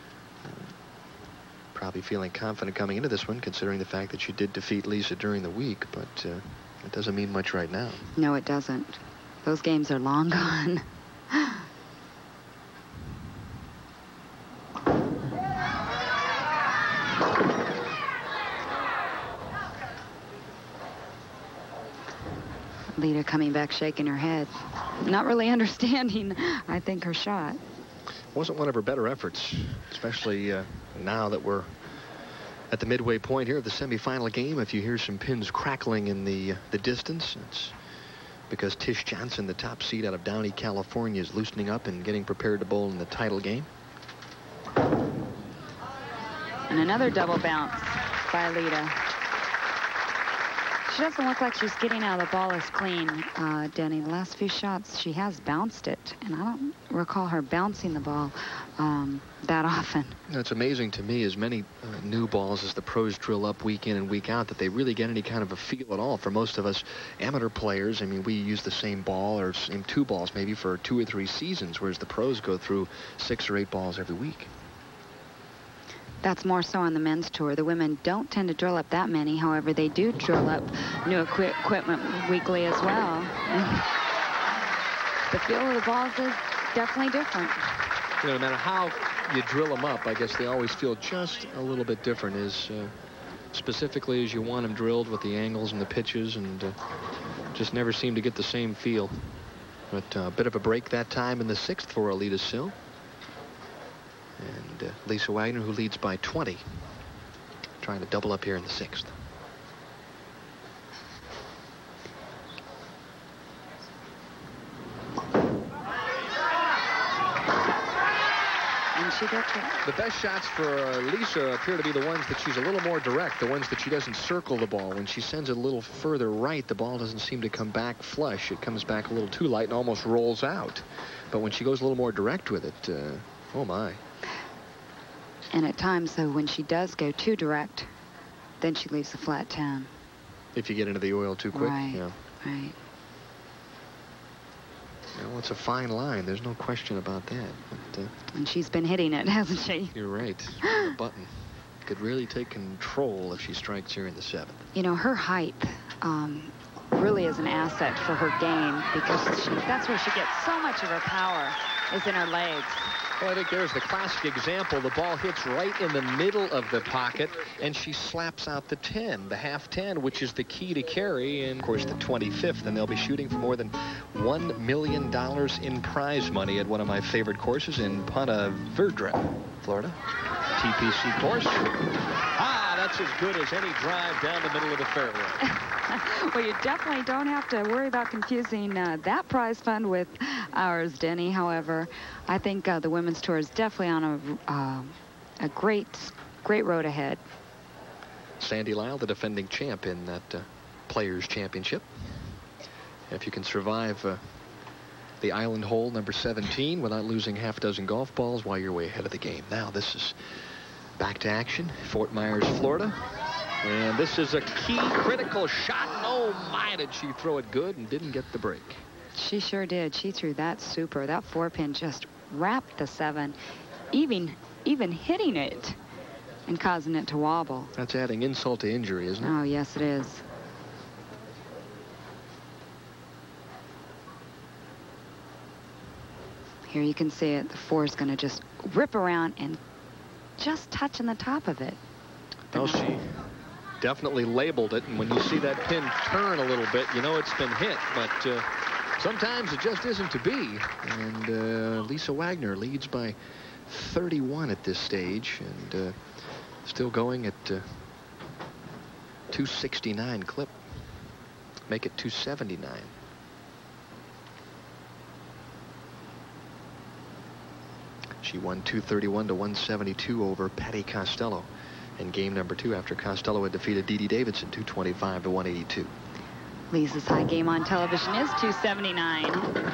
Probably feeling confident coming into this one, considering the fact that she did defeat Lisa during the week, but it doesn't mean much right now. No, it doesn't. Those games are long gone. Lita coming back, shaking her head. Not really understanding, I think, her shot. Wasn't one of her better efforts, especially now that we're at the midway point here of the semifinal game. If you hear some pins crackling in the distance, it's because Tish Johnson, the top seed out of Downey, California, is loosening up and getting prepared to bowl in the title game. And another double bounce by Lita. She doesn't look like she's getting out of the ball as clean, Denny. The last few shots, she has bounced it, and I don't recall her bouncing the ball that often. It's amazing to me, as many new balls as the pros drill up week in and week out, that they really get any kind of a feel at all. For most of us amateur players, I mean, we use the same ball or same 2 balls maybe for 2 or 3 seasons, whereas the pros go through 6 or 8 balls every week. That's more so on the men's tour. The women don't tend to drill up that many. However, they do drill up new equipment weekly as well. The feel of the balls is definitely different. You know, no matter how you drill them up, I guess they always feel just a little bit different, as specifically as you want them drilled with the angles and the pitches, and just never seem to get the same feel. But a bit of a break that time in the 6th for Alita Sill. And Lisa Wagner, who leads by 20, trying to double up here in the 6th. And she gets it. The best shots for Lisa appear to be the ones that she's a little more direct, the ones that she doesn't circle the ball. When she sends it a little further right, the ball doesn't seem to come back flush. It comes back a little too light and almost rolls out. But when she goes a little more direct with it, oh my. And at times, though, when she does go too direct, then she leaves a flat 10. If you get into the oil too quick. Right, yeah. right. You know, it's a fine line. There's no question about that. But, and she's been hitting it, hasn't she? You're right. The button could really take control if she strikes here in the 7th. You know, her height really is an asset for her game, because that's where she gets so much of her power, is in her legs. Well, I think there's the classic example. The ball hits right in the middle of the pocket, and she slaps out the 10, the half 10, which is the key to carry, and, of course, the 25th. And they'll be shooting for more than $1 million in prize money at one of my favorite courses in Punta Vedra, Florida. TPC course. That's as good as any drive down the middle of the fairway. Well, you definitely don't have to worry about confusing that prize fund with ours, Denny. However, I think the women's tour is definitely on a great road ahead. Sandy Lyle, the defending champ in that Players Championship. If you can survive the island hole, number 17, without losing half a dozen golf balls, while you're way ahead of the game. Now, this is back to action, Fort Myers, Florida. And this is a key critical shot. Oh, my, did she throw it good and didn't get the break. She sure did. She threw that super. That 4-pin just wrapped the 7, even hitting it and causing it to wobble. That's adding insult to injury, isn't it? Oh, yes, it is. Here you can see it. The 4 is going to just rip around and just touching the top of it. Well, she definitely labeled it, and when you see that pin turn a little bit, you know it's been hit, but sometimes it just isn't to be. And Lisa Wagner leads by 31 at this stage, and still going at 269 clip. Make it 279. She won 231 to 172 over Patty Costello in game number 2 after Costello had defeated Dee Dee Davidson 225 to 182. Lisa's high game on television is 279.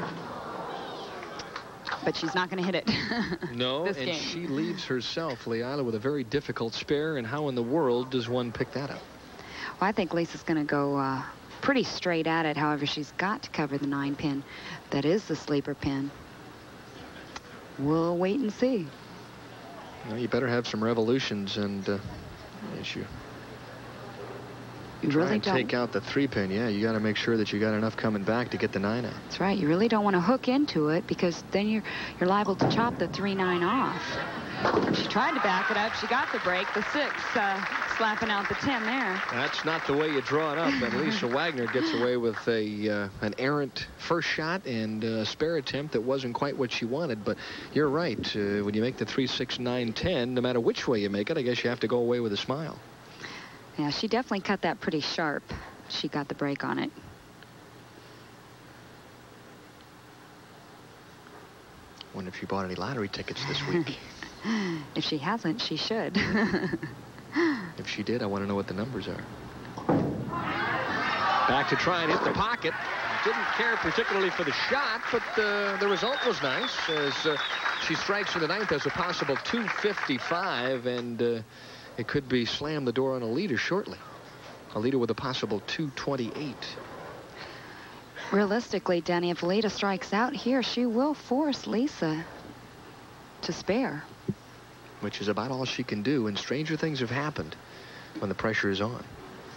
But she's not going to hit it. No, and game. She leaves herself, Leila, with a very difficult spare, and how in the world does one pick that up? Well, I think Lisa's going to go pretty straight at it. However, she's got to cover the 9-pin. That is the sleeper pin. We'll wait and see. Well, you better have some revolutions, and as you really don't take out the 3-pin, yeah, you got to make sure that you got enough coming back to get the 9 out. That's right. You really don't want to hook into it, because then you're liable to chop the 3-9 off. She tried to back it up. She got the break. The 6 slapping out the 10 there. That's not the way you draw it up, and Lisa Wagner gets away with an errant first shot and a spare attempt that wasn't quite what she wanted. But you're right. When you make the 3-6-9-10, no matter which way you make it, I guess you have to go away with a smile. Yeah, she definitely cut that pretty sharp. She got the break on it. Wonder if she bought any lottery tickets this week. If she hasn't, she should. If she did, I want to know what the numbers are. Back to try and hit the pocket. Didn't care particularly for the shot, but the result was nice as she strikes in the ninth as a possible 255, and it could be slam the door on Alida shortly. Alida with a possible 228. Realistically, Denny, if Alida strikes out here, she will force Lisa to spare. Which is about all she can do, and stranger things have happened when the pressure is on.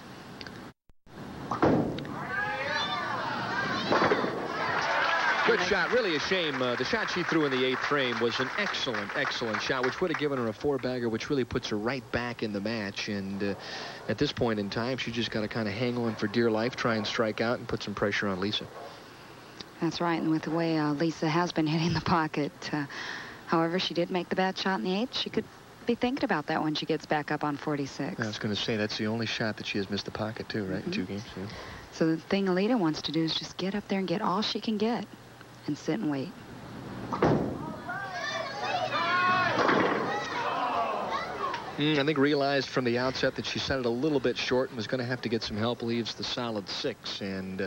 Good shot. Really a shame. The shot she threw in the 8th frame was an excellent, excellent shot, which would have given her a 4-bagger, which really puts her right back in the match. And at this point in time, she just got to kind of hang on for dear life, try and strike out, and put some pressure on Lisa. That's right. And with the way Lisa has been hitting the pocket, however, she did make the bad shot in the 8th. She could be thinking about that when she gets back up on 46. I was going to say, that's the only shot that she has missed the pocket, too, right? In 2 games. Yeah. So the thing Alida wants to do is just get up there and get all she can get and sit and wait. I think realized from the outset that she set it a little bit short and was going to have to get some help. Leaves the solid 6. And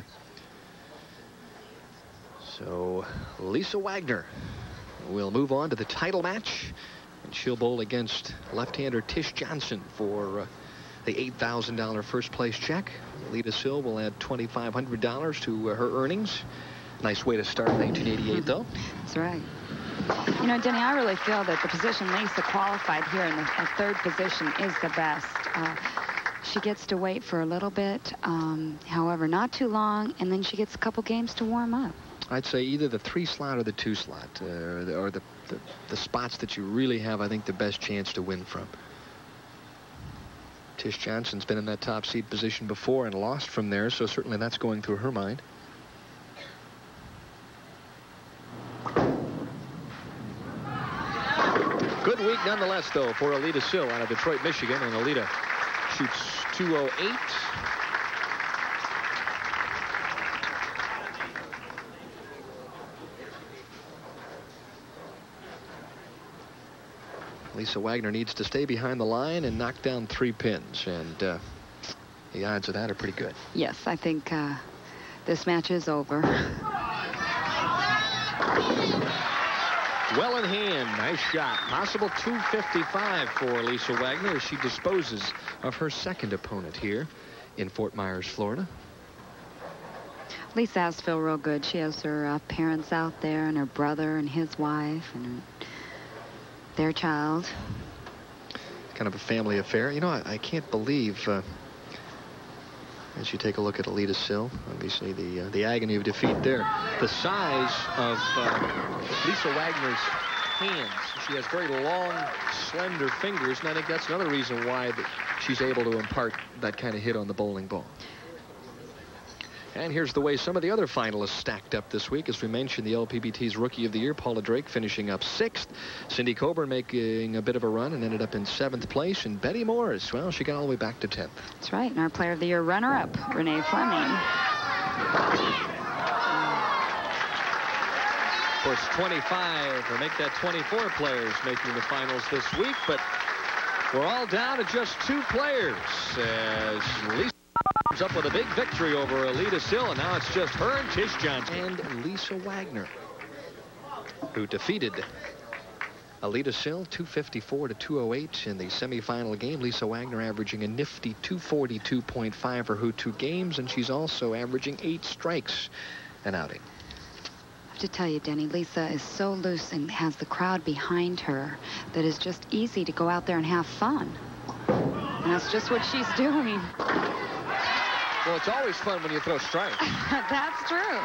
so Lisa Wagner will move on to the title match. And she'll bowl against left-hander Tish Johnson for the $8,000 first place check. Alida Sil will add $2,500 to her earnings. Nice way to start 1988, though. That's right. You know, Denny, I really feel that the position Lisa qualified here in the third position is the best. She gets to wait for a little bit, however, not too long, and then she gets a couple games to warm up. I'd say either the 3 slot or the 2 slot, or the spots that you really have, I think, the best chance to win from. Tish Johnson's been in that top seed position before and lost from there, so certainly that's going through her mind. Good week nonetheless, though, for Alida Sil out of Detroit, Michigan, and Alida shoots 208. Lisa Wagner needs to stay behind the line and knock down 3 pins, and the odds of that are pretty good. Yes, I think this match is over. Well in hand. Nice shot. Possible 255 for Lisa Wagner as she disposes of her second opponent here in Fort Myers, Florida. Lisa has to feel real good. She has her parents out there and her brother and his wife and their child. Kind of a family affair. You know, I can't believe, as you take a look at Alida Sil, obviously the agony of defeat there, the size of Lisa Wagner's hands. She has very long, slender fingers, and I think that's another reason why she's able to impart that kind of hit on the bowling ball. And here's the way some of the other finalists stacked up this week. As we mentioned, the LPBT's Rookie of the Year, Paula Drake, finishing up 6th. Cindy Coburn making a bit of a run and ended up in 7th place. And Betty Morris, well, she got all the way back to 10th. That's right. And our Player of the Year runner-up, Renee Fleming. Of course, 25, or make that 24 players making the finals this week. But we're all down to just 2 players as Lisa comes up with a big victory over Alida Sil, and now it's just her and Tish Johnson. And Lisa Wagner, who defeated Alida Sil 254 to 208 in the semifinal game. Lisa Wagner averaging a nifty 242.5 for her 2 games, and she's also averaging 8 strikes an outing. I have to tell you, Denny, Lisa is so loose and has the crowd behind her that it's just easy to go out there and have fun. And that's just what she's doing. Well, it's always fun when you throw strikes. That's true.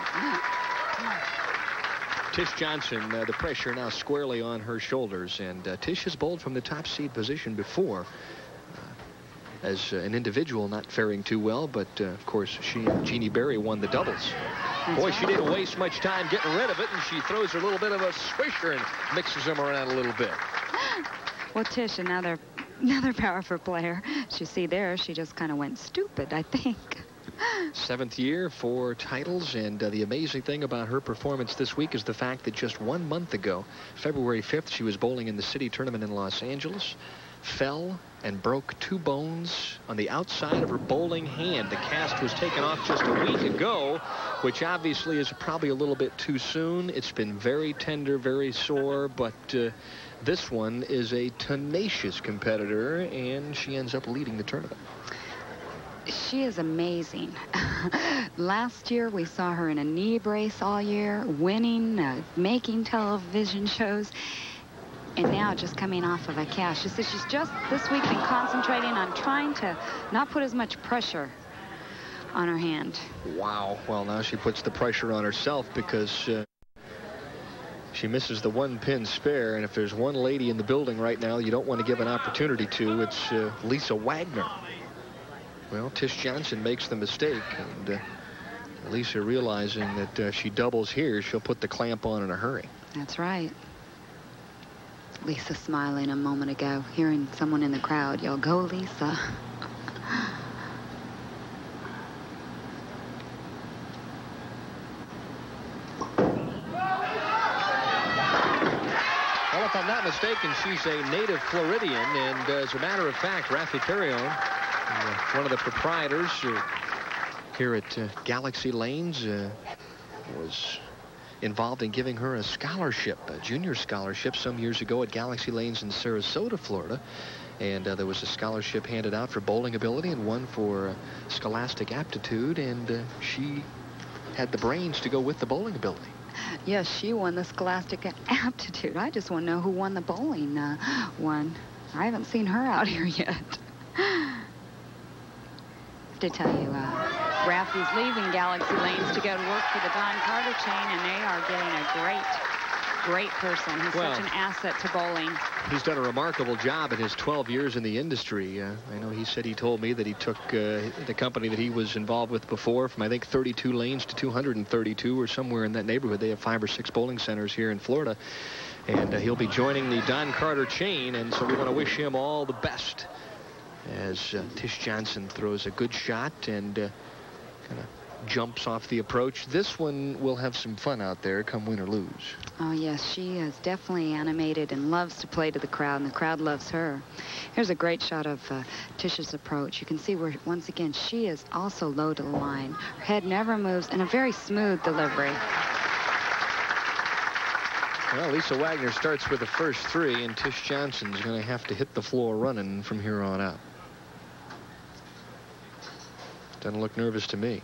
Tish Johnson, the pressure now squarely on her shoulders, and Tish has bowled from the top seed position before. as an individual, not faring too well, but of course she and Jeannie Berry won the doubles. Boy, she didn't waste much time getting rid of it, and she throws her a little bit of a swisher and mixes them around a little bit. Well, Tish, another powerful player. As you see there, she just kind of went stupid, I think. 7th year, 4 titles, and the amazing thing about her performance this week is the fact that just 1 month ago, February 5th, she was bowling in the city tournament in Los Angeles, fell and broke 2 bones on the outside of her bowling hand. The cast was taken off just a week ago, which obviously is probably a little bit too soon. It's been very tender, very sore, but this one is a tenacious competitor, and she ends up leading the tournament. She is amazing. Last year, we saw her in a knee brace all year, winning, making television shows, and now just coming off of a cast. She says she's just this week been concentrating on trying to not put as much pressure on her hand. Wow. Well, now she puts the pressure on herself because she misses the 1-pin spare, and if there's one lady in the building right now you don't want to give an opportunity to, it's Lisa Wagner. Well, Tish Johnson makes the mistake, and Lisa, realizing that she doubles here, she'll put the clamp on in a hurry. That's right. Lisa smiling a moment ago, hearing someone in the crowd yell, "Go, Lisa." Well, if I'm not mistaken, she's a native Floridian, and as a matter of fact, Rafi Carrion, one of the proprietors here at Galaxy Lanes, was involved in giving her a scholarship, a junior scholarship, some years ago at Galaxy Lanes in Sarasota, Florida. And there was a scholarship handed out for bowling ability and one for scholastic aptitude, and she had the brains to go with the bowling ability. Yes, she won the scholastic aptitude. I just want to know who won the bowling one. I haven't seen her out here yet. To tell you, Rafi's leaving Galaxy Lanes to go to work for the Don Carter chain, and they are getting a great person. He's such an asset to bowling. He's done a remarkable job in his 12 years in the industry. I know he told me that he took the company that he was involved with before from, I think, 32 lanes to 232 or somewhere in that neighborhood. They have 5 or 6 bowling centers here in Florida, and he'll be joining the Don Carter chain, and so we want to wish him all the best as Tish Johnson throws a good shot and kind of jumps off the approach. This one will have some fun out there, come win or lose. Oh, yes, she is definitely animated and loves to play to the crowd, and the crowd loves her. Here's a great shot of Tish's approach. You can see where, once again, she is also low to the line. Her head never moves, and a very smooth delivery. Well, Lisa Wagner starts with the first 3, and Tish Johnson's going to have to hit the floor running from here on out. Doesn't look nervous to me.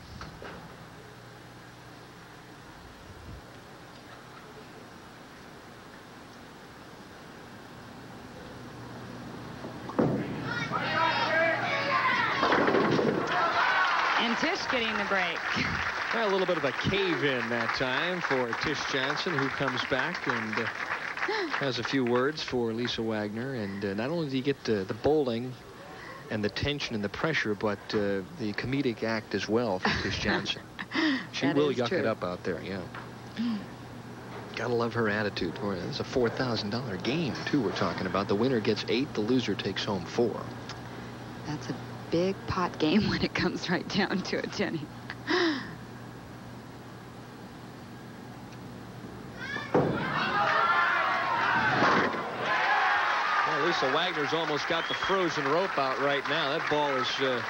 And Tish getting the break. Well, a little bit of a cave-in that time for Tish Johnson, who comes back and has a few words for Lisa Wagner. And not only do you get the bowling and the tension and the pressure, but the comedic act as well for Tish Johnson. She will yuck it up out there, yeah. Gotta love her attitude. It's a $4,000 game, too, we're talking about. The winner gets 8, the loser takes home 4. That's a big pot game when it comes right down to it, Jenny. Lisa Wagner's almost got the frozen rope out right now. That ball is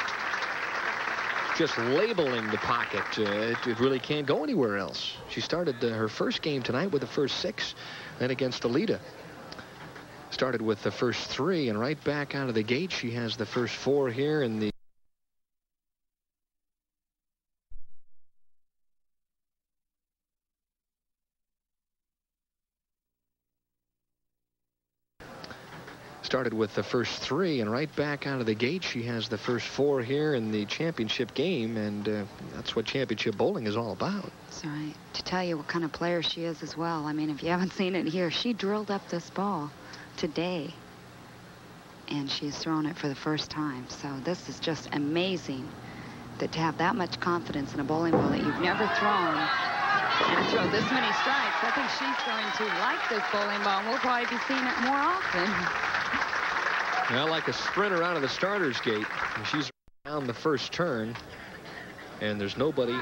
just labeling the pocket. It really can't go anywhere else. She started her first game tonight with the first 6, then against Alita. Started with the first 3, and right back out of the gate, she has the first 4 here in the started with the first 3, and right back out of the gate, she has the first 4 here in the championship game, and that's what championship bowling is all about. That's right. To tell you what kind of player she is as well. I mean, if you haven't seen it here, she drilled up this ball today. and she's thrown it for the first time. So this is just amazing, that to have that much confidence in a bowling ball that you've never thrown and throw this many strikes. I think she's going to like this bowling ball, and we'll probably be seeing it more often. Well, like a sprinter out of the starter's gate. She's down the first turn, and there's nobody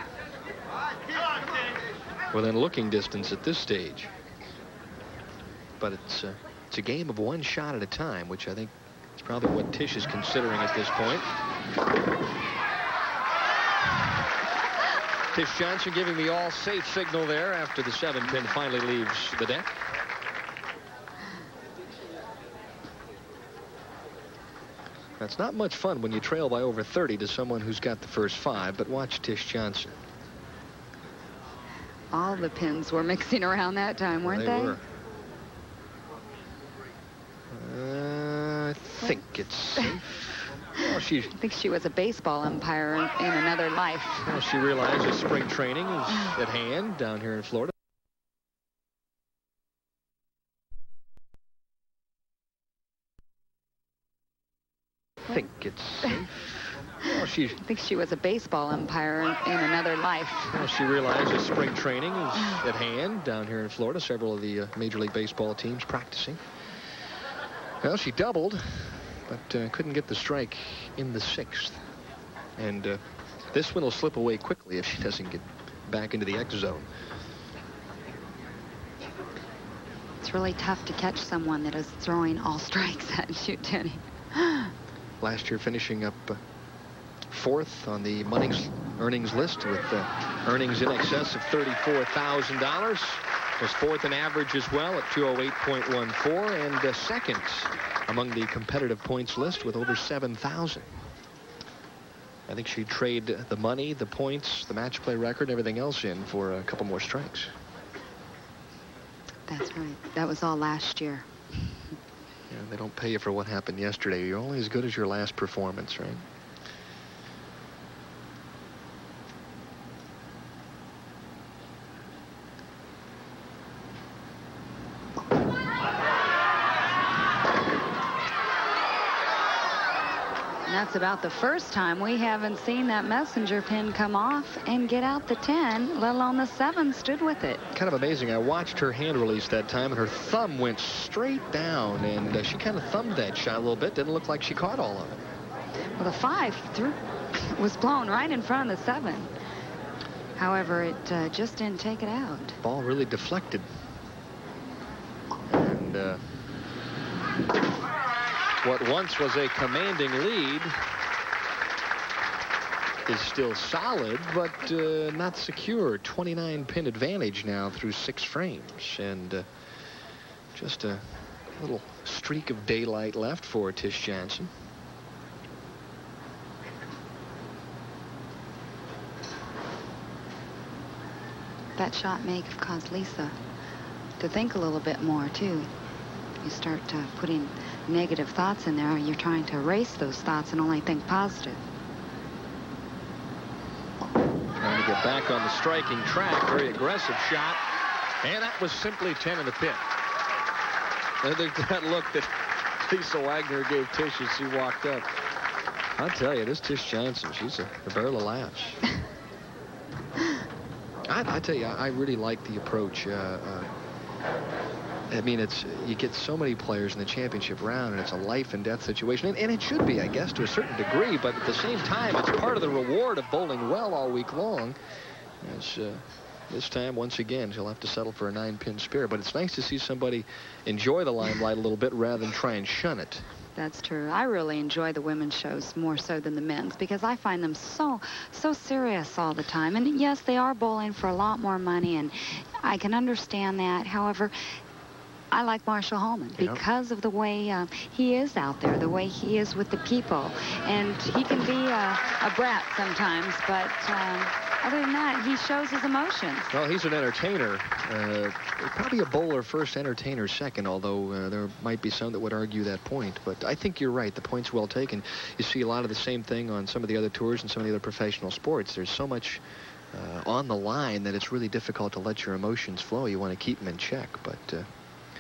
within looking distance at this stage. But it's a game of one shot at a time, which I think is probably what Tish is considering at this point. Tish Johnson giving the all safe signal there after the 7-pin finally leaves the deck. That's not much fun when you trail by over 30 to someone who's got the first 5, but watch Tish Johnson. All the pins were mixing around that time, weren't they? Were. I think it's safe. Well, I think she was a baseball umpire in another life. Well, she realizes spring training is at hand down here in Florida. I think it's safe. Well, I think she was a baseball umpire in another life. Well, she realizes spring training is at hand down here in Florida. Several of the Major League Baseball teams practicing. Well, she doubled, but couldn't get the strike in the 6th. And this one will slip away quickly if she doesn't get back into the X zone. It's really tough to catch someone that is throwing all strikes at you, Denny. Last year finishing up 4th on the Munnings earnings list with earnings in excess of $34,000. Was 4th in average as well at 208.14, and 2nd among the competitive points list with over 7,000. I think she'd trade the money, the points, the match play record, everything else in for a couple more strikes. That's right. That was all last year. Yeah, they don't pay you for what happened yesterday. You're only as good as your last performance, right? That's about the first time we haven't seen that messenger pin come off and get out the 10, let alone the 7 stood with it. Kind of amazing. I watched her hand release that time, and her thumb went straight down, and she kind of thumbed that shot a little bit. Didn't look like she caught all of it. Well, the 5 was blown right in front of the 7. However, it just didn't take it out. Ball really deflected. And what once was a commanding lead is still solid, but not secure. 29-pin advantage now through 6 frames. And just a little streak of daylight left for Tish Johnson. That shot may have caused Lisa to think a little bit more, too. You start putting negative thoughts in there, you're trying to erase those thoughts and only think positive. Trying to get back on the striking track. Very aggressive shot. And that was simply 10 in the pin. And there's that look that Lisa Wagner gave Tish as she walked up. I'll tell you, this Tish Johnson, she's a barrel of laughs. I tell you, I really like the approach. I mean, you get so many players in the championship round, and it's a life and death situation. And it should be, I guess, to a certain degree. But at the same time, it's part of the reward of bowling well all week long. As this time, once again, she'll have to settle for a 9-pin spare. But it's nice to see somebody enjoy the limelight a little bit rather than try and shun it. That's true. I really enjoy the women's shows more so than the men's because I find them so serious all the time. And yes, they are bowling for a lot more money, and I can understand that. However, I like Marshall Holman because of the way he is out there, the way he is with the people. And he can be a brat sometimes, but other than that, he shows his emotions. Well, he's an entertainer. Probably a bowler first, entertainer second, although there might be some that would argue that point. But I think you're right. The point's well taken. You see a lot of the same thing on some of the other tours and some of the other professional sports. There's so much on the line that it's really difficult to let your emotions flow. You want to keep them in check, but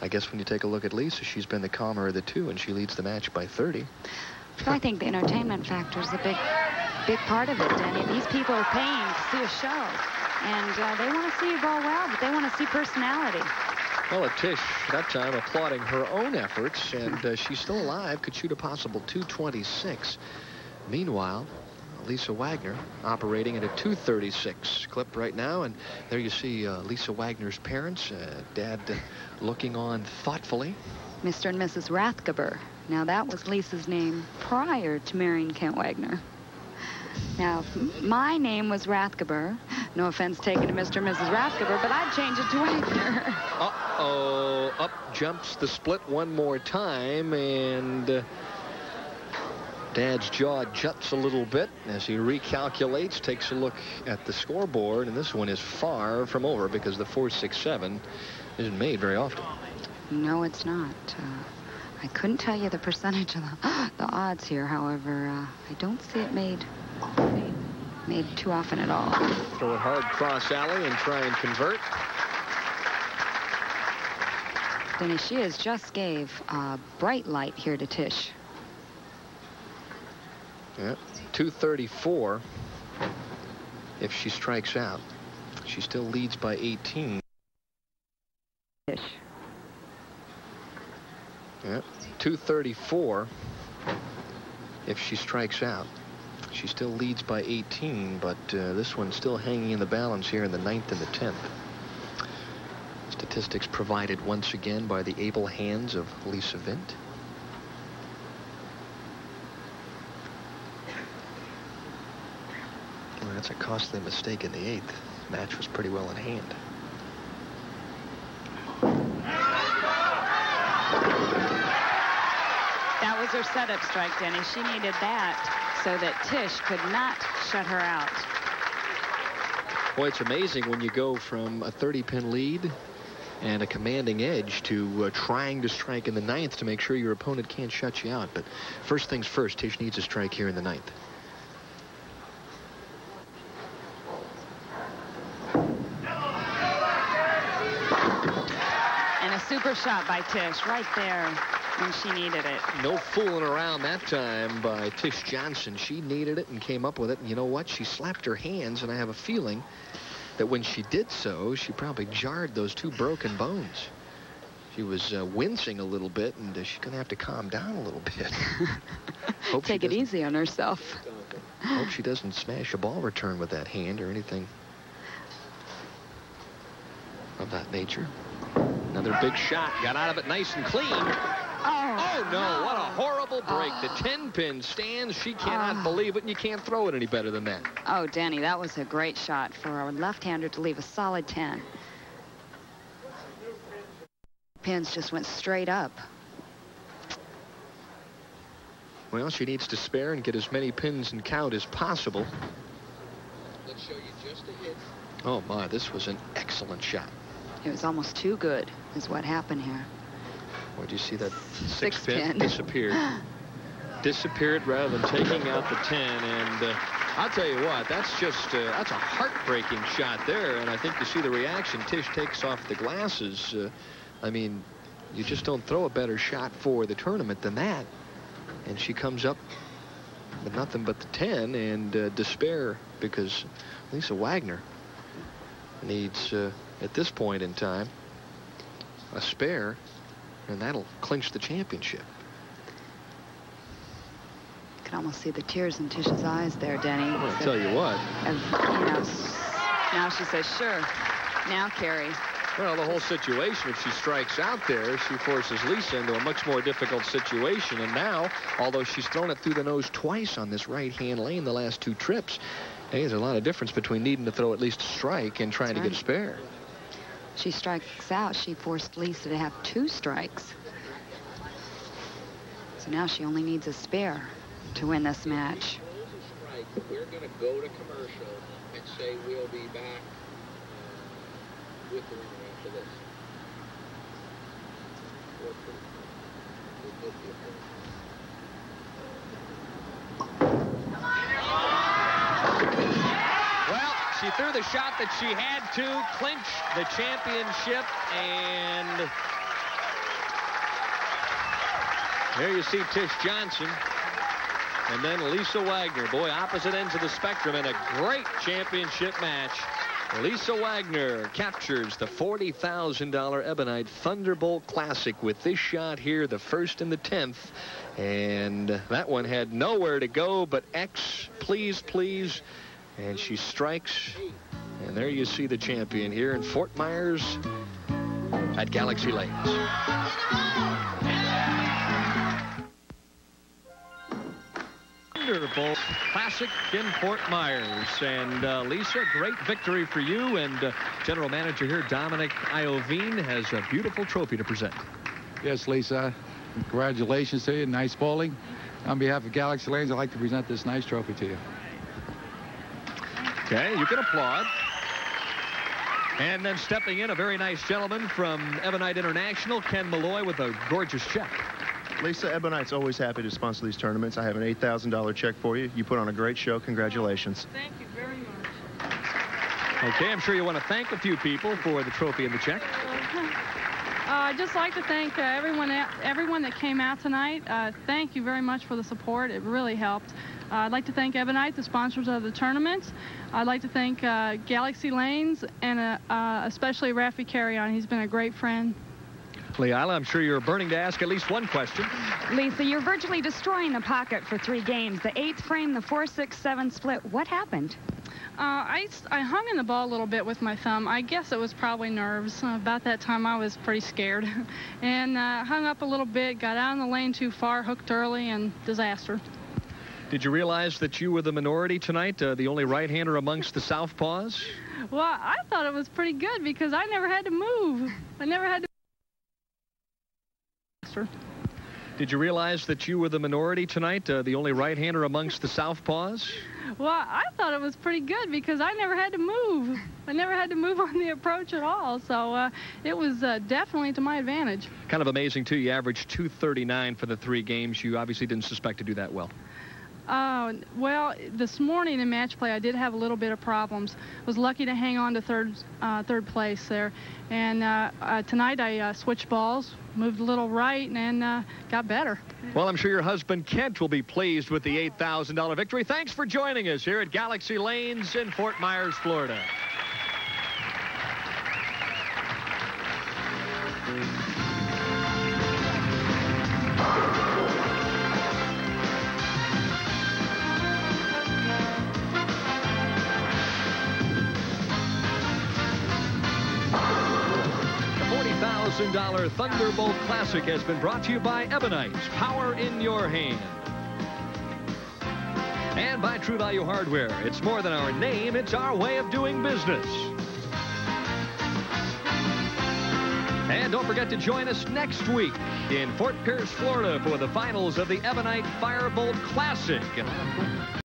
I guess when you take a look at Lisa, she's been the calmer of the two, and she leads the match by 30. So I think the entertainment factor is a big part of it, Denny. These people are paying to see a show, and they want to see you go well, but they want to see personality. Well, Tish, that time, applauding her own efforts, and she's still alive, could shoot a possible 226. Meanwhile, Lisa Wagner operating at a 236 clip right now, and there you see Lisa Wagner's parents, Dad looking on thoughtfully. Mr. and Mrs. Rathgeber. Now, that was Lisa's name prior to marrying Kent Wagner. Now, my name was Rathgeber. No offense taken to Mr. and Mrs. Rathgeber, but I'd change it to Wagner. Uh-oh. Up jumps the split one more time, and Dad's jaw juts a little bit as he recalculates, takes a look at the scoreboard, and this one is far from over because the 4.67 isn't made very often. No, it's not. I couldn't tell you the percentage of the odds here. However, I don't see it made too often at all. Throw it hard cross alley and try and convert. Denny, she has just gave a bright light here to Tish. Yeah, 234 if she strikes out. She still leads by 18. Tish. Yeah, 234 if she strikes out. She still leads by 18, but this one's still hanging in the balance here in the 9th and the 10th. Statistics provided once again by the able hands of Lisa Vint. Well, that's a costly mistake in the 8th. Match was pretty well in hand. That was her setup strike, Denny. She needed that so that Tish could not shut her out. Boy, it's amazing when you go from a 30-pin lead and a commanding edge to trying to strike in the 9th to make sure your opponent can't shut you out. But first things first, Tish needs a strike here in the 9th. And a super shot by Tish right there when she needed it. No fooling around that time by Tish Johnson. She needed it and came up with it. And you know what? She slapped her hands, and I have a feeling that when she did so, she probably jarred those two broken bones. She was wincing a little bit, and she's going to have to calm down a little bit. Take it easy on herself. Hope she doesn't smash a ball return with that hand or anything of that nature. Another big shot. Got out of it nice and clean. Oh, no. What a horrible break. The 10-pin stands. She cannot believe it, and you can't throw it any better than that. Oh, Danny, that was a great shot for a left-hander to leave a solid 10. Pins just went straight up. Well, she needs to spare and get as many pins and count as possible. Let's show you just a hit. Oh, my, this was an excellent shot. It was almost too good, is what happened here. Well, do you see that six pin disappeared? Disappeared rather than taking out the 10. And I'll tell you what, that's just that's a heartbreaking shot there. And I think you see the reaction. Tish takes off the glasses. I mean, you just don't throw a better shot for the tournament than that. And she comes up with nothing but the 10 and despair, because Lisa Wagner needs, at this point in time, a spare, and that'll clinch the championship. You can almost see the tears in Tish's eyes there, Denny. I'll tell you what. Now she says, sure. Now, Carrie. Well, the whole situation, if she strikes out there, she forces Lisa into a much more difficult situation. And now, although she's thrown it through the nose twice on this right-hand lane the last two trips, hey, there's a lot of difference between needing to throw at least a strike and trying to get a spare. She strikes out. She forced Lisa to have 2 strikes. So now she only needs a spare to win this match. We're going to go to commercial and say we'll be back with the winner after this. Well, she threw the shot that she had to clinch the championship, and There you see Tish Johnson. And then Lisa Wagner. Boy, opposite ends of the spectrum, and a great championship match. Lisa Wagner captures the $40,000 Ebonite Thunderbolt Classic with this shot here, the first and the 10th. And that one had nowhere to go but X, please, please. And she strikes. And there you see the champion here in Fort Myers at Galaxy Lanes. Thunderbolt Classic in Fort Myers. And Lisa, great victory for you. And General Manager here, Dominic Iovine, has a beautiful trophy to present. Yes, Lisa. Congratulations to you. Nice bowling. On behalf of Galaxy Lanes, I'd like to present this nice trophy to you. Okay, you can applaud. And then stepping in, a very nice gentleman from Ebonite International, Ken Malloy, with a gorgeous check. Lisa, Ebonite's always happy to sponsor these tournaments. I have an $8,000 check for you. You put on a great show. Congratulations. Thank you very much. Okay, I'm sure you want to thank a few people for the trophy and the check. I'd just like to thank everyone that came out tonight. Thank you very much for the support. It really helped. I'd like to thank Ebonite, the sponsors of the tournament. I'd like to thank Galaxy Lanes and especially Rafi Carrion. He's been a great friend. Leila, I'm sure you're burning to ask at least one question. Lisa, you're virtually destroying the pocket for 3 games. The 8th frame, the 4-6-7 split. What happened? I hung in the ball a little bit with my thumb. I guess it was probably nerves. About that time, I was pretty scared. And hung up a little bit, got out in the lane too far, hooked early, and disaster. Did you realize that you were the minority tonight, the only right-hander amongst the southpaws? Well, I thought it was pretty good because I never had to move. I never had to. Did you realize that you were the minority tonight, the only right-hander amongst the southpaws? Well, I thought it was pretty good because I never had to move. I never had to move on the approach at all, so it was definitely to my advantage. Kind of amazing, too. You averaged 239 for the 3 games. You obviously didn't suspect to do that well. Well, this morning in match play, I did have a little bit of problems. Was lucky to hang on to third place there. And tonight I switched balls, moved a little right, and got better. Well, I'm sure your husband Kent will be pleased with the $8,000 victory. Thanks for joining us here at Galaxy Lanes in Fort Myers, Florida. $40,000 Thunderbolt Classic has been brought to you by Ebonite, power in your hand. And by True Value Hardware. It's more than our name, it's our way of doing business. And don't forget to join us next week in Fort Pierce, Florida for the finals of the Ebonite Firebolt Classic.